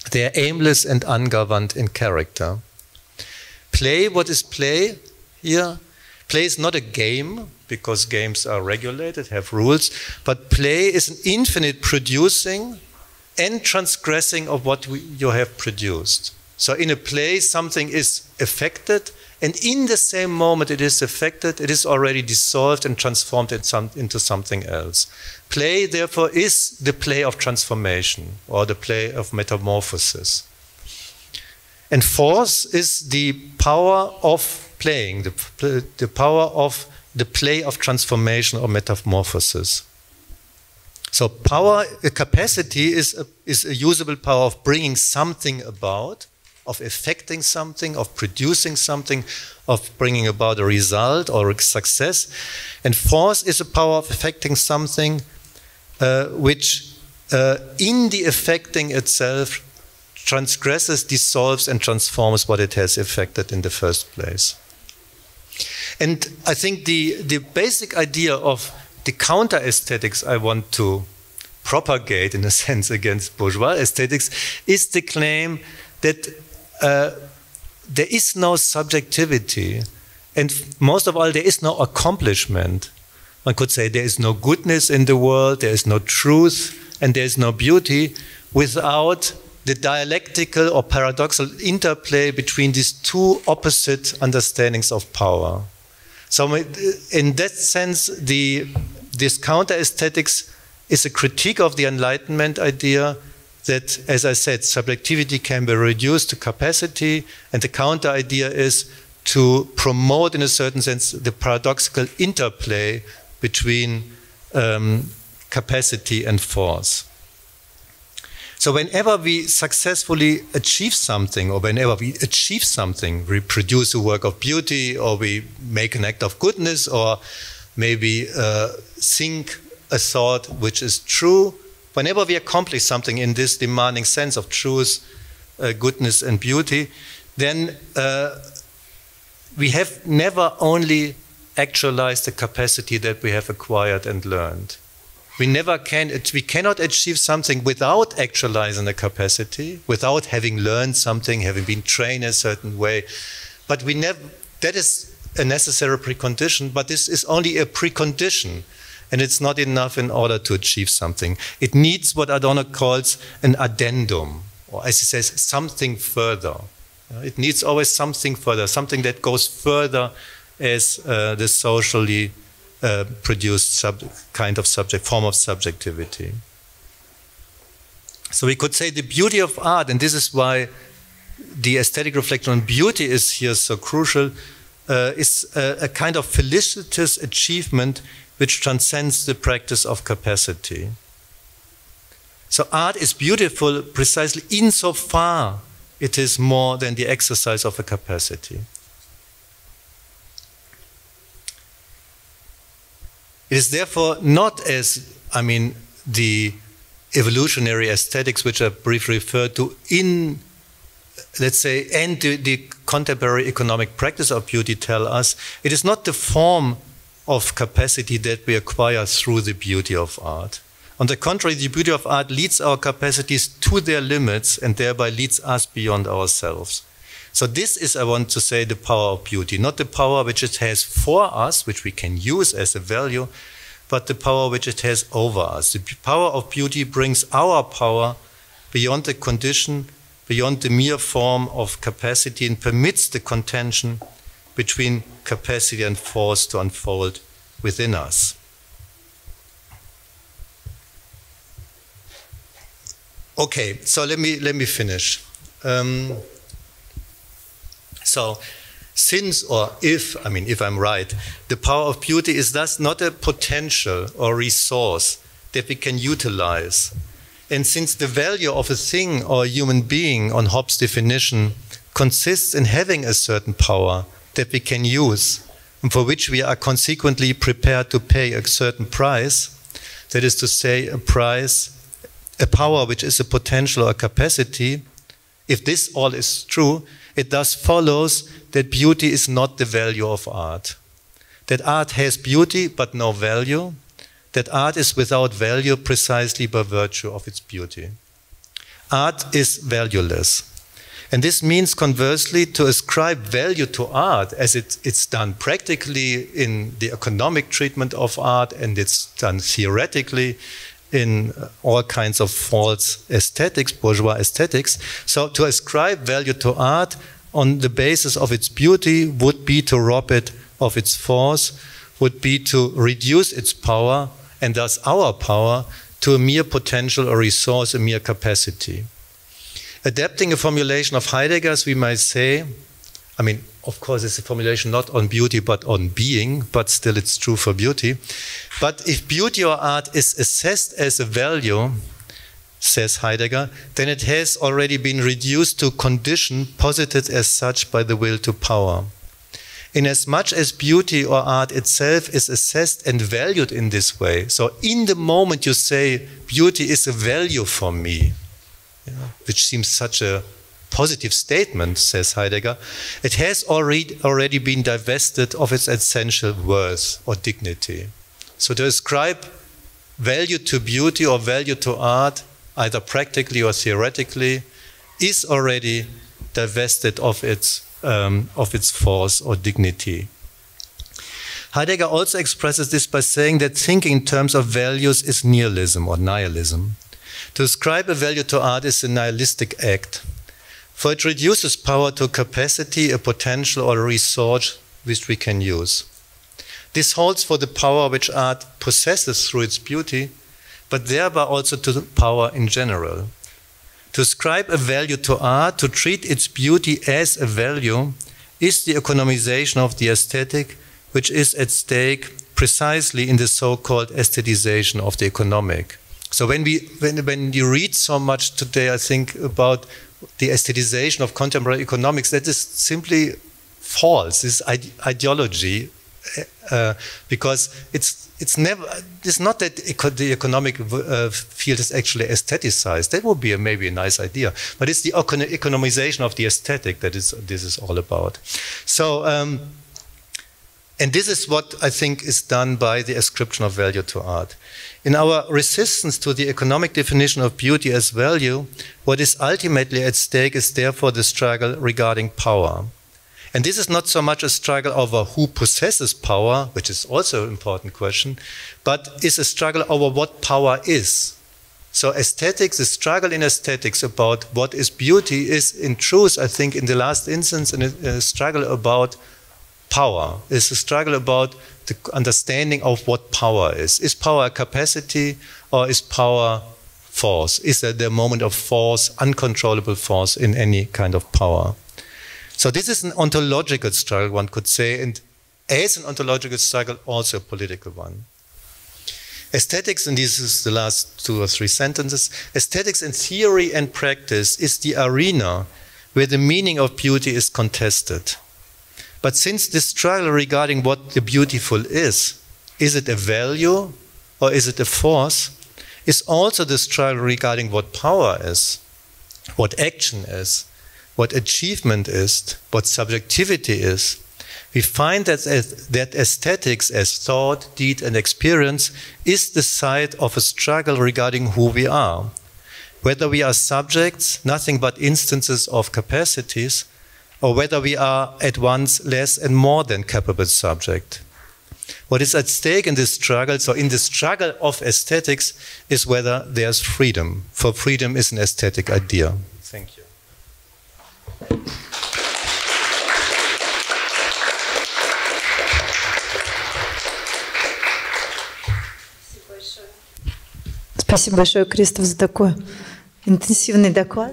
They are aimless and ungoverned in character. Play, what is play here? Play is not a game, because games are regulated, have rules, but play is an infinite producing and transgressing of what you have produced. So in a play, something is affected, and in the same moment it is affected, it is already dissolved and transformed into something else. Play, therefore, is the play of transformation, or the play of metamorphosis. And force is the power of playing, the power of the play of transformation or metamorphosis. So power, a capacity is a usable power of bringing something about, of affecting something, of producing something, of bringing about a result or a success. And force is a power of affecting something which in the affecting itself transgresses, dissolves, and transforms what it has affected in the first place. And I think the basic idea of the counter-aesthetics I want to propagate, in a sense, against bourgeois aesthetics is the claim that there is no subjectivity, and most of all, there is no accomplishment. One could say there is no goodness in the world, there is no truth, and there is no beauty without the dialectical or paradoxical interplay between these two opposite understandings of power. So in that sense, this counter-aesthetics is a critique of the Enlightenment idea that, as I said, subjectivity can be reduced to capacity, and the counter-idea is to promote, in a certain sense, the paradoxical interplay between capacity and force. So whenever we successfully achieve something, or whenever we achieve something, we produce a work of beauty, or we make an act of goodness, or maybe think a thought which is true, whenever we accomplish something in this demanding sense of truth, goodness and beauty, then we have never only actualized the capacity that we have acquired and learned. We cannot achieve something without actualizing the capacity, without having learned something, having been trained a certain way. But that is a necessary precondition, but this is only a precondition, and it's not enough in order to achieve something. It needs what Adorno calls an addendum, or as he says, something further. It needs always something further, something that goes further as the socially produced form of subjectivity. So we could say the beauty of art, and this is why the aesthetic reflection on beauty is here so crucial, is a kind of felicitous achievement which transcends the practice of capacity. So art is beautiful precisely insofar it is more than the exercise of a capacity. It is therefore not as, the evolutionary aesthetics which I briefly referred to in, let's say, and the contemporary economic practice of beauty tell us, it is not the form of capacity that we acquire through the beauty of art. On the contrary, the beauty of art leads our capacities to their limits and thereby leads us beyond ourselves. So this is, I want to say, the power of beauty, not the power which it has for us, which we can use as a value, but the power which it has over us. The power of beauty brings our power beyond the condition, beyond the mere form of capacity, and permits the contention between capacity and force to unfold within us. Okay, so let me finish. So, since or if I'm right, the power of beauty is thus not a potential or resource that we can utilize. And since the value of a thing or a human being, on Hobbes' definition, consists in having a certain power that we can use, and for which we are consequently prepared to pay a certain price, that is to say, a power which is a potential or a capacity, if this all is true, it thus follows that beauty is not the value of art. That art has beauty but no value. That art is without value precisely by virtue of its beauty. art is valueless. And this means, conversely, to ascribe value to art, as it's done practically in the economic treatment of art, and it's done theoretically in all kinds of false aesthetics, bourgeois aesthetics. So to ascribe value to art on the basis of its beauty would be to rob it of its force, would be to reduce its power, and thus our power, to a mere potential or resource, a mere capacity. Adapting a formulation of Heidegger's, we might say, I mean, of course, it's a formulation not on beauty, but on being, but still it's true for beauty. But if beauty or art is assessed as a value, says Heidegger, then it has already been reduced to condition posited as such by the will to power. Inasmuch as beauty or art itself is assessed and valued in this way, so in the moment you say beauty is a value for me, which seems such a positive statement, says Heidegger, it has already been divested of its essential worth or dignity. So to ascribe value to beauty or value to art, either practically or theoretically, is already divested of its force or dignity. Heidegger also expresses this by saying that thinking in terms of values is nihilism or nihilism. To ascribe a value to art is a nihilistic act, for it reduces power to a capacity, a potential, or a resource which we can use. This holds for the power which art possesses through its beauty, but thereby also to the power in general. To ascribe a value to art, to treat its beauty as a value, is the economization of the aesthetic, which is at stake precisely in the so-called aesthetization of the economic. So when you read so much today, I think, about the aesthetization of contemporary economics, that is simply false. This ideology, because it's not that the economic field is actually aestheticized. That would be maybe a nice idea, but it's the economization of the aesthetic that this is all about. So, and this is what I think is done by the ascription of value to art. In our resistance to the economic definition of beauty as value, what is ultimately at stake is therefore the struggle regarding power. And this is not so much a struggle over who possesses power, which is also an important question, but is a struggle over what power is. So aesthetics, the struggle in aesthetics about what is beauty is in truth, I think, in the last instance, a struggle about power. It's a struggle about the understanding of what power is. Is power a capacity or is power force? Is there the moment of force, uncontrollable force in any kind of power? So this is an ontological struggle, one could say, and as an ontological struggle, also a political one. Aesthetics, and this is the last 2 or 3 sentences, aesthetics in theory and practice is the arena where the meaning of beauty is contested. But since this struggle regarding what the beautiful is it a value or is it a force, is also the struggle regarding what power is, what action is, what achievement is, what subjectivity is. We find that aesthetics as thought, deed, and experience is the site of a struggle regarding who we are. Whether we are subjects, nothing but instances of capacities, or whether we are at once less and more than capable subject. What is at stake in this struggle, so in the struggle of aesthetics, is whether there's freedom. For freedom is an aesthetic idea. Thank you. Спасибо большое, Кристоф, за такой интенсивный доклад.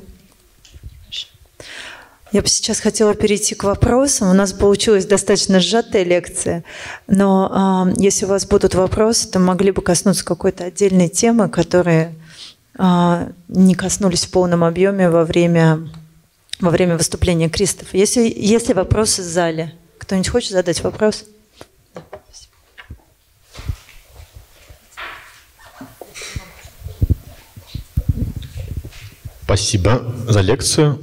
Я бы сейчас хотела перейти к вопросам. У нас получилась достаточно сжатая лекция, но если у вас будут вопросы, то могли бы коснуться какой-то отдельной темы, которые не коснулись в полном объеме во время выступления Кристофа. Если вопросы в зале, кто-нибудь хочет задать вопрос? Спасибо за лекцию.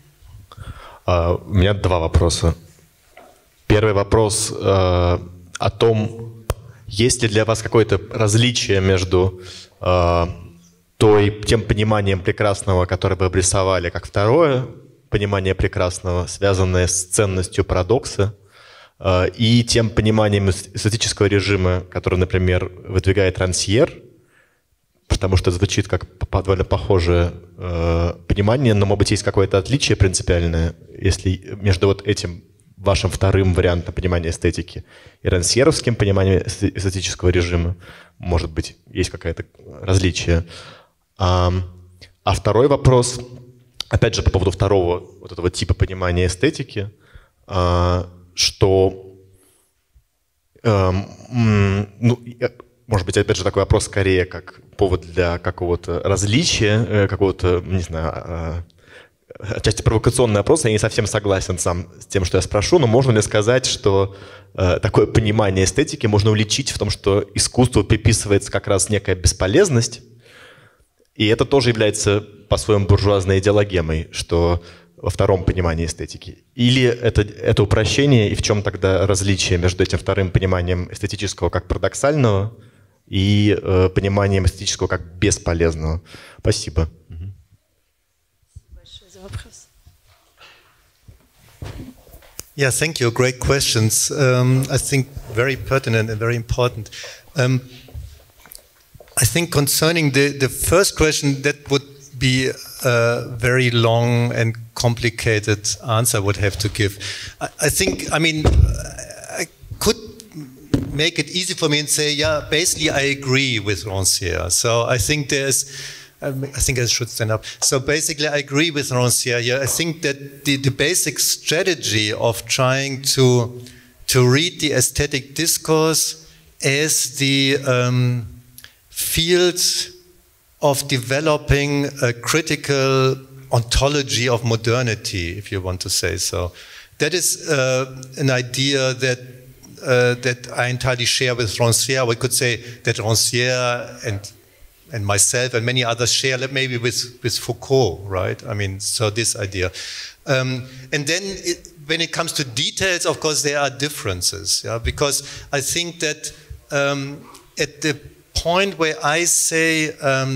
У меня 2 вопроса. Первый вопрос о том, есть ли для вас какое-то различие между тем пониманием прекрасного, которое вы обрисовали, как второе понимание прекрасного, связанное с ценностью парадокса, и тем пониманием эстетического режима, который, например, выдвигает Рансьер, потому что звучит как довольно похожее понимание, но, может быть, есть какое-то отличие принципиальное, если между вот этим вашим вторым вариантом понимания эстетики и рансьеровским пониманием эстетического режима, может быть, есть какое-то различие. А второй вопрос, опять же, по поводу второго вот этого типа понимания эстетики, что, может быть, опять же, такой вопрос скорее как повод для какого-то различия, какого-то, не знаю, отчасти провокационный вопрос, я не совсем согласен сам с тем, что я спрошу, но можно ли сказать, что такое понимание эстетики можно уличить в том, что искусству приписывается как раз некая бесполезность, и это тоже является по-своему буржуазной идеологемой, что во втором понимании эстетики? Или это упрощение, и в чем тогда различие между этим вторым пониманием эстетического как парадоксального и пониманием эстетического как бесполезного? Спасибо. Большое за вопрос. Yeah, thank you. Great questions. I think very pertinent and very important. I think concerning the first question, that would be a very long and complicated answer I would have to give. I think, I mean, I could make it easy for me and say, yeah, basically I agree with Rancière. So I think I think I should stand up. So basically I agree with Rancière here. I think that the basic strategy of trying to read the aesthetic discourse as the field of developing a critical ontology of modernity, if you want to say so. That is an idea that I entirely share with Rancière. We could say that Rancière and myself and many others share, maybe with Foucault, right? I mean, so this idea. And then when it comes to details, of course, there are differences, yeah? Because I think that at the point where I say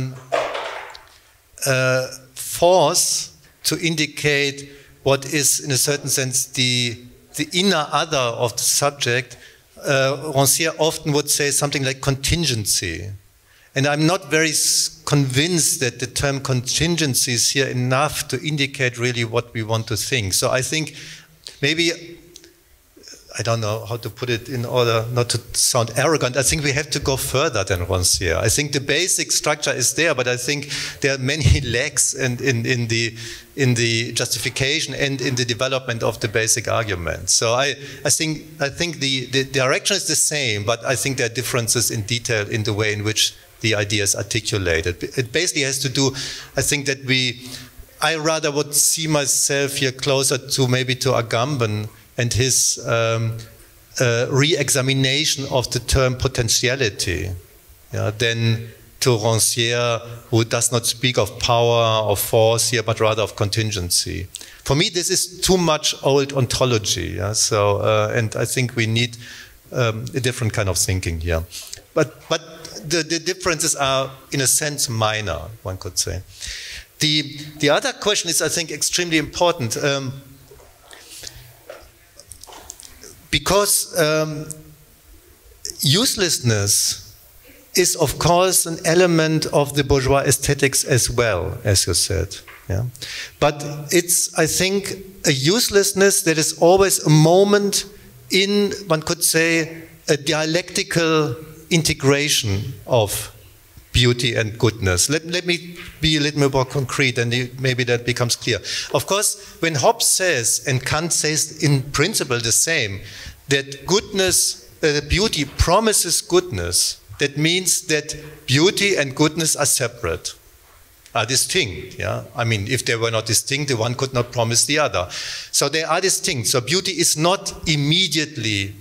force to indicate what is, in a certain sense, the inner other of the subject, Rancière often would say something like contingency. And I'm not very convinced that the term contingency is here enough to indicate really what we want to think. So I think maybe, I don't know how to put it in order not to sound arrogant, I think we have to go further than Rancière. I think the basic structure is there, but I think there are many lacks in the justification and in the development of the basic argument. So I think the direction is the same, but I think there are differences in detail in the way in which the idea is articulated. It basically has to do, I think that I rather would see myself here closer to maybe to Agamben and his re-examination of the term potentiality, yeah, than to Rancière, who does not speak of power or force here, but rather of contingency. For me, this is too much old ontology, yeah? So, and I think we need a different kind of thinking here. But the differences are, in a sense, minor, one could say. The other question is, I think, extremely important. Because uselessness is, of course, an element of the bourgeois aesthetics as well, as you said. Yeah? But it's, I think, a uselessness that is always a moment in, one could say, a dialectical integration of beauty and goodness. Let me be a little more concrete, and maybe that becomes clear. Of course, when Hobbes says, and Kant says in principle the same, that goodness, beauty promises goodness, that means that beauty and goodness are separate, are distinct. Yeah? I mean, if they were not distinct, the one could not promise the other. So they are distinct. So beauty is not immediately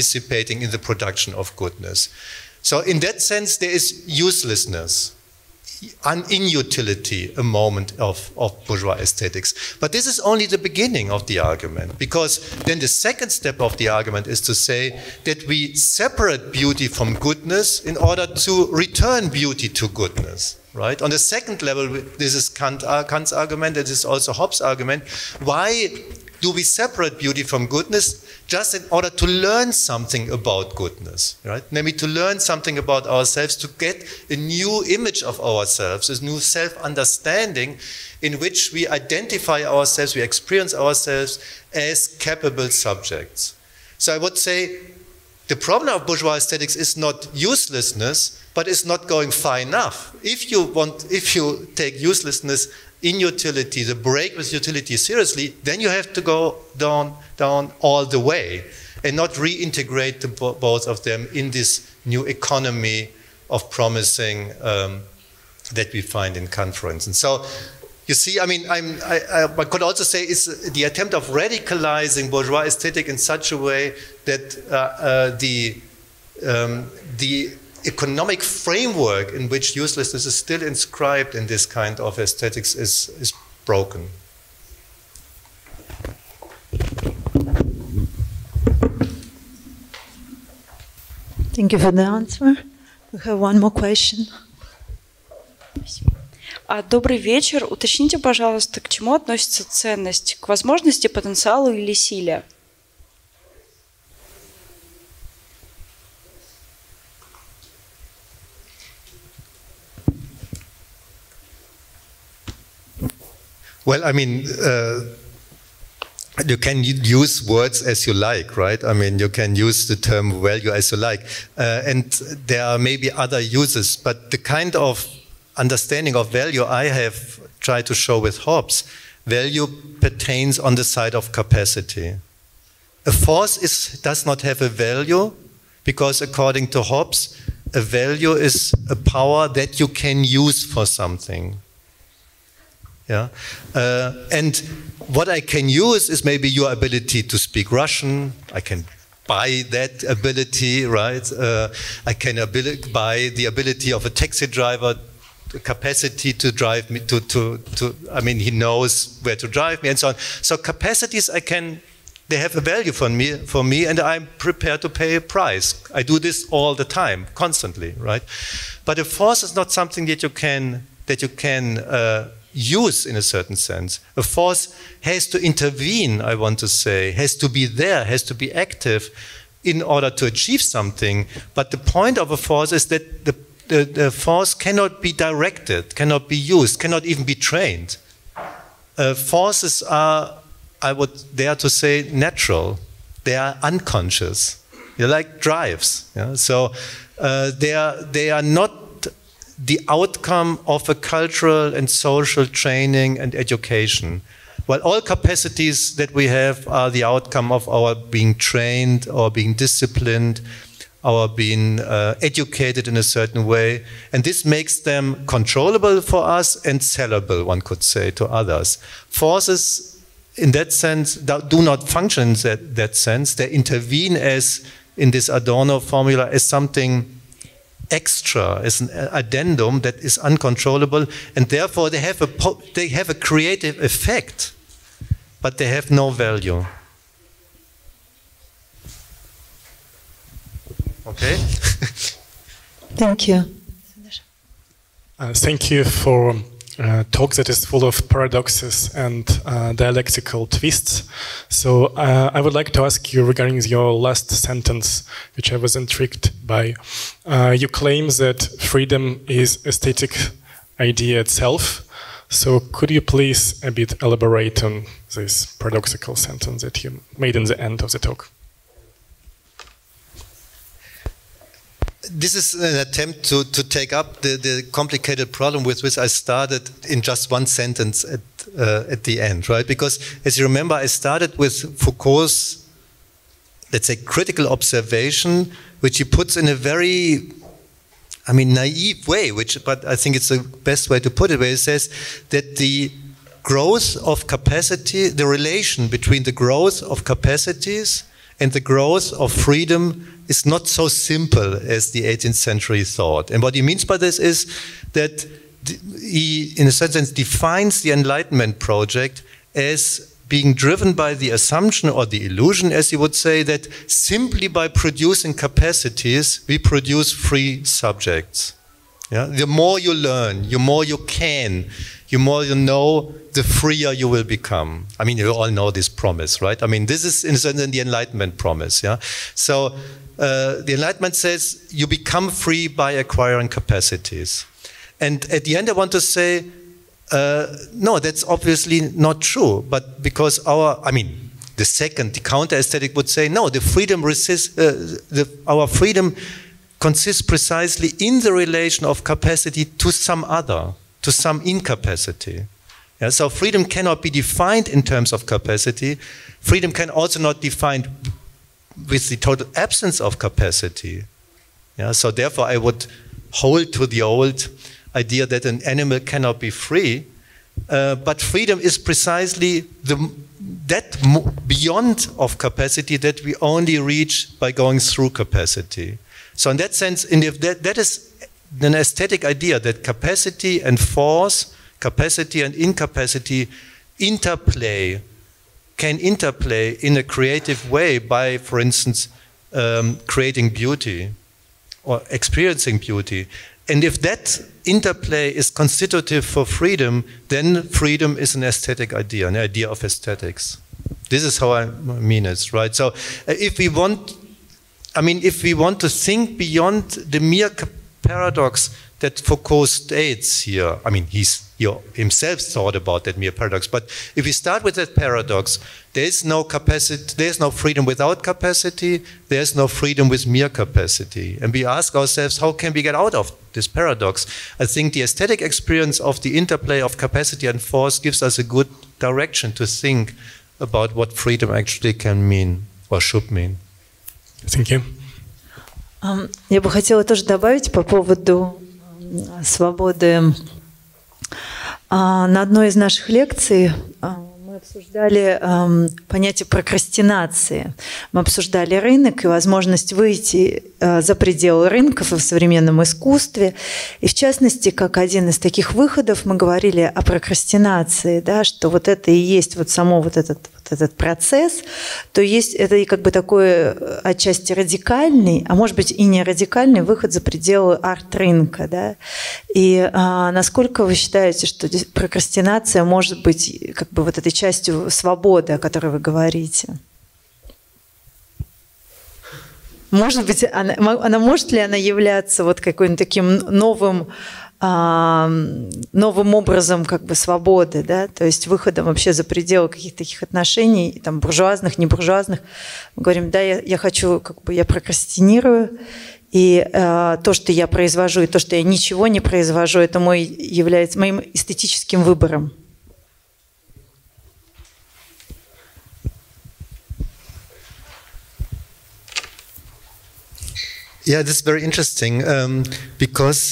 participating in the production of goodness. So in that sense, there is uselessness. inutility a moment of bourgeois aesthetics. But this is only the beginning of the argument, because then the second step of the argument is to say that we separate beauty from goodness in order to return beauty to goodness. Right? On the second level, this is Kant's argument, it is also Hobbes' argument. Why do we separate beauty from goodness? Just in order to learn something about goodness, right? Namely, to learn something about ourselves, to get a new image of ourselves, a new self-understanding in which we identify ourselves, we experience ourselves as capable subjects. So I would say the problem of bourgeois aesthetics is not uselessness, but it's not going far enough. If you take uselessness, inutility, the break with utility seriously, then you have to go down all the way and not reintegrate both of them in this new economy of promising that we find in Kant, for instance. So you see, I mean, I could also say it's the attempt of radicalizing bourgeois aesthetic in such a way that the economic framework in which uselessness is still inscribed in this kind of aesthetics is broken. Thank you for the answer. We have one more question. Добрый вечер. Уточните, пожалуйста, к чему относится ценность? К возможности, потенциалу или силе? Well, I mean, you can use words as you like, right? I mean, you can use the term value as you like. And there are maybe other uses, but the kind of understanding of value I have tried to show with Hobbes, value pertains on the side of capacity. A force does not have a value because, according to Hobbes, a value is a power that you can use for something. Yeah, and what I can use is maybe your ability to speak Russian. I can buy that ability, right? I can buy the ability of a taxi driver, the capacity to drive me I mean, he knows where to drive me and so on. So capacities they have a value for me, and I'm prepared to pay a price. I do this all the time, constantly, right? But a force is not something that you can use in a certain sense. A force has to intervene, I want to say, has to be there, has to be active in order to achieve something. But the point of a force is that the force cannot be directed, cannot be used, cannot even be trained. Forces are, I would dare to say, natural. They are unconscious. They're like drives. Yeah? So they are not the outcome of a cultural and social training and education. Well, all capacities that we have are the outcome of our being trained or being disciplined, our being educated in a certain way. And this makes them controllable for us and sellable, one could say, to others. Forces, in that sense, do not function in that sense. They intervene as, in this Adorno formula, as something extra, as an addendum that is uncontrollable, and therefore they have a creative effect, but they have no value. Okay? Thank you. Thank you for a talk that is full of paradoxes and dialectical twists. So I would like to ask you regarding your last sentence, which I was intrigued by. You claim that freedom is aesthetic idea itself. So could you please a bit elaborate on this paradoxical sentence that you made in the end of the talk? This is an attempt to take up the complicated problem with which I started in just one sentence at the end, right? Because, as you remember, I started with Foucault's, let's say, critical observation, which he puts in a very, I mean, naive way, but I think it's the best way to put it, where he says that the growth of capacity, the relation between the growth of capacities and the growth of freedom is not so simple as the 18th century thought. And what he means by this is that he, in a certain sense, defines the Enlightenment project as being driven by the assumption or the illusion, as he would say, that simply by producing capacities, we produce free subjects. Yeah? The more you learn, the more you can, the more you know, the freer you will become. I mean, you all know this promise, right? I mean, this is in a sense the Enlightenment promise. Yeah. So the Enlightenment says you become free by acquiring capacities. And at the end, I want to say, no, that's obviously not true. But because the counter-aesthetic would say, no, the freedom our freedom consists precisely in the relation of capacity to some other, to some incapacity. Yeah, so freedom cannot be defined in terms of capacity. Freedom can also not be defined with the total absence of capacity. Yeah, so therefore I would hold to the old idea that an animal cannot be free, but freedom is precisely that beyond of capacity that we only reach by going through capacity. So in that sense, that is an aesthetic idea that capacity and force, capacity and incapacity can interplay in a creative way by, for instance, creating beauty or experiencing beauty. And if that interplay is constitutive for freedom, then freedom is an aesthetic idea, an idea of aesthetics. This is how I mean it, right? So if we want to think beyond the mere paradox that Foucault states here, I mean, he himself thought about that mere paradox, but if we start with that paradox, there is no capacity, there is no freedom without capacity, there is no freedom with mere capacity. And we ask ourselves, how can we get out of this paradox? I think the aesthetic experience of the interplay of capacity and force gives us a good direction to think about what freedom actually can mean or should mean. Thank you. Я бы хотела тоже добавить по поводу свободы. На одной из наших лекций мы обсуждали понятие прокрастинации. Мы обсуждали рынок и возможность выйти за пределы рынков в современном искусстве. И в частности, как один из таких выходов, мы говорили о прокрастинации, да, что вот это и есть вот само вот этот процесс, то есть это и как бы такой отчасти радикальный, а может быть и не радикальный выход за пределы арт-рынка. Да? И насколько вы считаете, что прокрастинация может быть как бы вот этой частью свободы, о которой вы говорите? Может быть, может ли она являться вот каким-то таким новым образом как бы свободы, да, то есть выходом вообще за пределы каких-то таких отношений, там, буржуазных, не буржуазных. Мы говорим, да, я хочу, как бы я прокрастинирую, и то, что я произвожу, и то, что я ничего не произвожу, это является моим эстетическим выбором. Yeah, this is very interesting because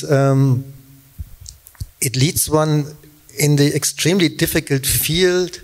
it leads one in the extremely difficult field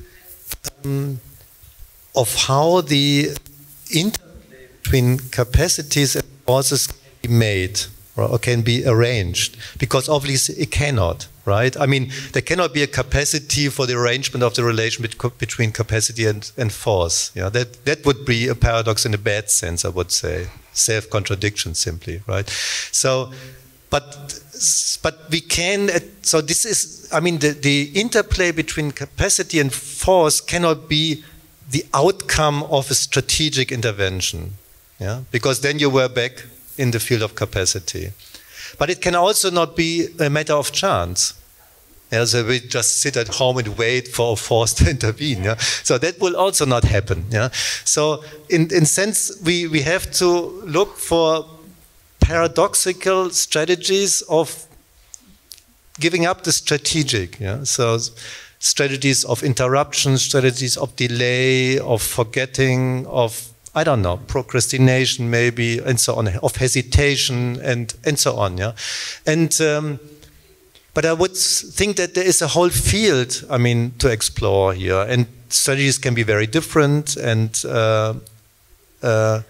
of how the interplay between capacities and forces can be made or can be arranged, because obviously it cannot, right? I mean, there cannot be a capacity for the arrangement of the relation between capacity and force. Yeah, that would be a paradox in a bad sense, I would say. Self-contradiction simply, right? So, but we can, so this is, I mean, the interplay between capacity and force cannot be the outcome of a strategic intervention, yeah? Because then you were back in the field of capacity. But it can also not be a matter of chance. Yeah, so we just sit at home and wait for a force to intervene. Yeah? So that will also not happen. Yeah? So in sense, we have to look for paradoxical strategies of giving up the strategic. Yeah? So strategies of interruption, strategies of delay, of forgetting, of, I don't know, procrastination maybe, and so on, of hesitation and so on. Yeah? And but I would think that there is a whole field, I mean, to explore here, and strategies can be very different, and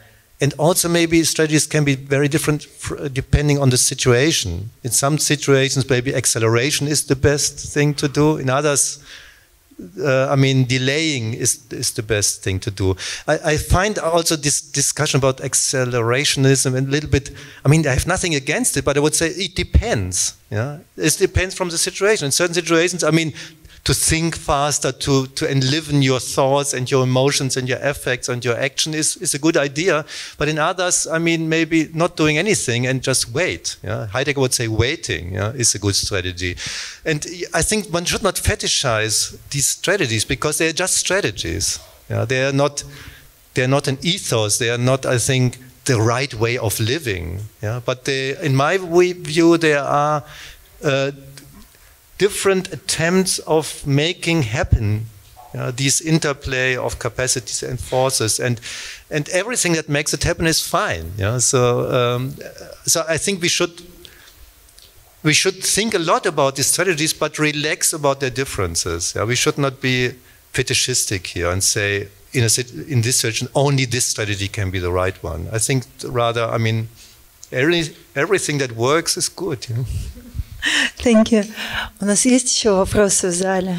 And also maybe strategies can be very different depending on the situation. In some situations, maybe acceleration is the best thing to do. In others, I mean, delaying is the best thing to do. I find also this discussion about accelerationism a little bit, I mean, I have nothing against it, but I would say it depends. Yeah? It depends from the situation. In certain situations, I mean, to think faster, to enliven your thoughts and your emotions and your affects and your action is a good idea. But in others, I mean, maybe not doing anything and just wait. Yeah? Heidegger would say waiting, yeah, is a good strategy. And I think one should not fetishize these strategies because they're just strategies. Yeah? They're not an ethos. They are not, I think, the right way of living. Yeah? But in my view, there are different attempts of making happen these interplay of capacities and forces, and everything that makes it happen is fine. Yeah? So I think we should think a lot about these strategies, but relax about their differences. Yeah? We should not be fetishistic here and say in this situation only this strategy can be the right one. I think rather, I mean, everything that works is good. You know? Thank you. У нас есть еще вопросы в зале?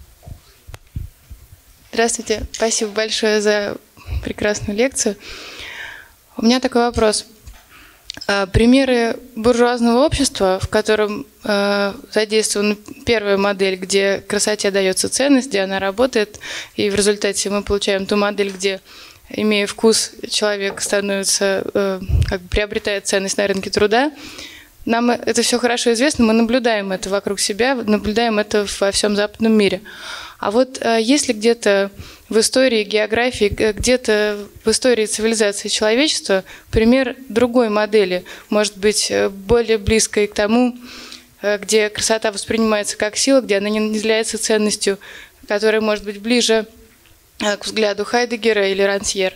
Здравствуйте. Спасибо большое за прекрасную лекцию. У меня такой вопрос. Примеры буржуазного общества, в котором задействована первая модель, где красоте дается ценность, где она работает, и в результате мы получаем ту модель, где, имея вкус, человек становится, как бы приобретает ценность на рынке труда. Нам это все хорошо известно, мы наблюдаем это вокруг себя, наблюдаем это во всем западном мире. А вот если где-то в истории географии, где-то в истории цивилизации человечества пример другой модели, может быть, более близкой к тому, где красота воспринимается как сила, где она не является ценностью, которая может быть ближе к взгляду Хайдеггера или Рансьер.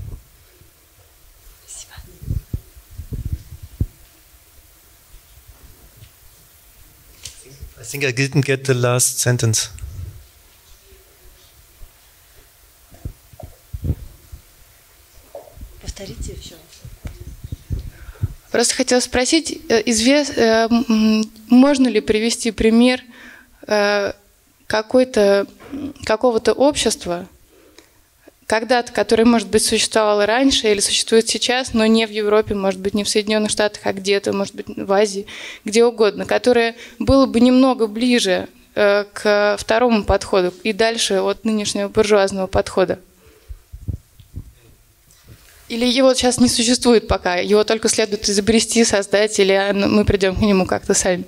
I think I didn't get the last sentence. Повторите еще. Просто хотела спросить, можно ли привести пример какого-то общества, когда-то, которое, может быть, существовало раньше или существует сейчас, но не в Европе, может быть, не в Соединенных Штатах, а где-то, может быть, в Азии, где угодно, которое было бы немного ближе к второму подходу и дальше от нынешнего буржуазного подхода? Или его сейчас не существует пока, его только следует изобрести, создать, или мы придем к нему как-то сами?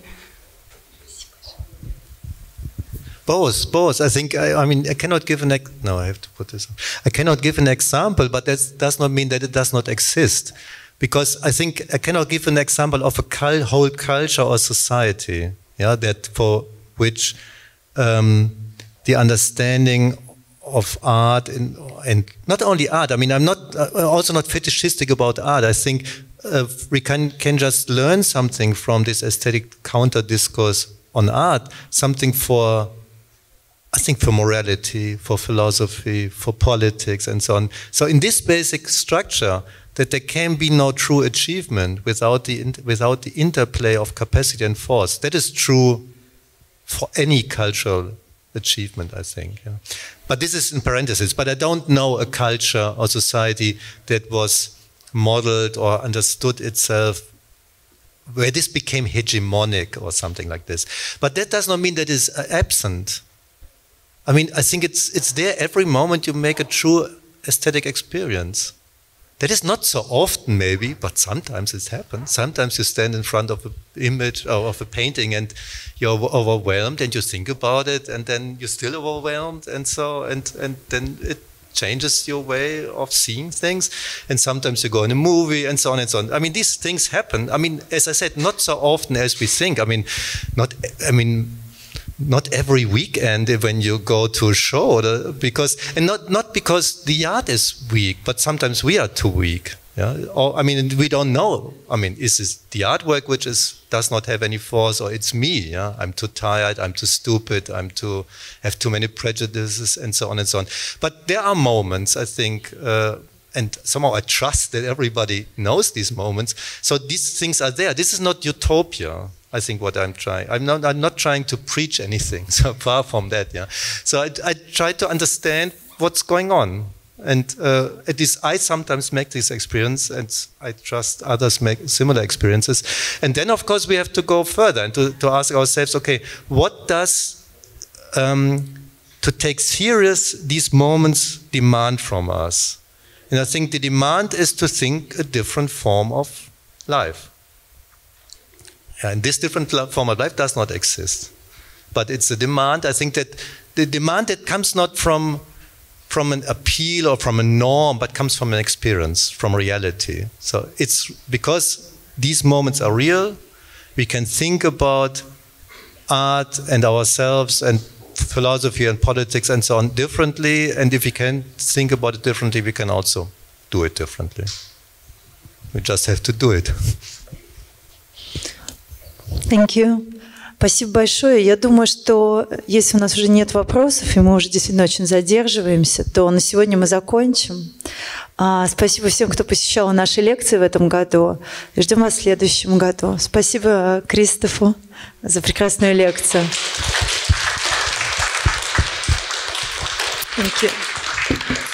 Both. I think. I mean, I cannot give an. No, I have to put this. I cannot give an example, but that does not mean that it does not exist, because I think I cannot give an example of a whole culture or society. Yeah, that for which the understanding of art and not only art. I mean, I'm not also not fetishistic about art. I think we can just learn something from this aesthetic counter discourse on art. Something for. I think for morality, for philosophy, for politics, and so on. So in this basic structure, that there can be no true achievement without the interplay of capacity and force. That is true for any cultural achievement, I think. Yeah. But this is in parentheses. But I don't know a culture or society that was modeled or understood itself where this became hegemonic or something like this. But that does not mean that it's absent. I mean, I think it's there every moment you make a true aesthetic experience. That is not so often, maybe, but sometimes it happens. Sometimes you stand in front of an image or of a painting and you're overwhelmed and you think about it and then you're still overwhelmed and then it changes your way of seeing things. And sometimes you go in a movie and so on and so on. I mean, these things happen. I mean, as I said, not so often as we think. Not every weekend when you go to a show, not because the art is weak, but sometimes we are too weak. Yeah? Or, I mean, we don't know. I mean, is this the artwork which does not have any force, or it's me? Yeah? I'm too tired, I'm too stupid, have too many prejudices, and so on and so on. But there are moments, I think, and somehow I trust that everybody knows these moments. So these things are there. This is not utopia. I think what I'm trying. I'm not trying to preach anything. So far from that. Yeah. So I try to understand what's going on, and at least I sometimes make this experience, and I trust others make similar experiences. And then, of course, we have to go further and to ask ourselves, okay, what does to take serious these moments demand from us? And I think the demand is to think a different form of life. And this different form of life does not exist. But it's a demand, I think that the demand that comes not from an appeal or from a norm, but comes from an experience, from reality. So it's because these moments are real, we can think about art and ourselves and philosophy and politics and so on differently, and if we can think about it differently, we can also do it differently. We just have to do it. Thank you. Спасибо большое. Я думаю, что если у нас уже нет вопросов, и мы уже действительно очень задерживаемся, то на сегодня мы закончим. Спасибо всем, кто посещал наши лекции в этом году. И ждем вас в следующем году. Спасибо Кристофу за прекрасную лекцию. Thank you.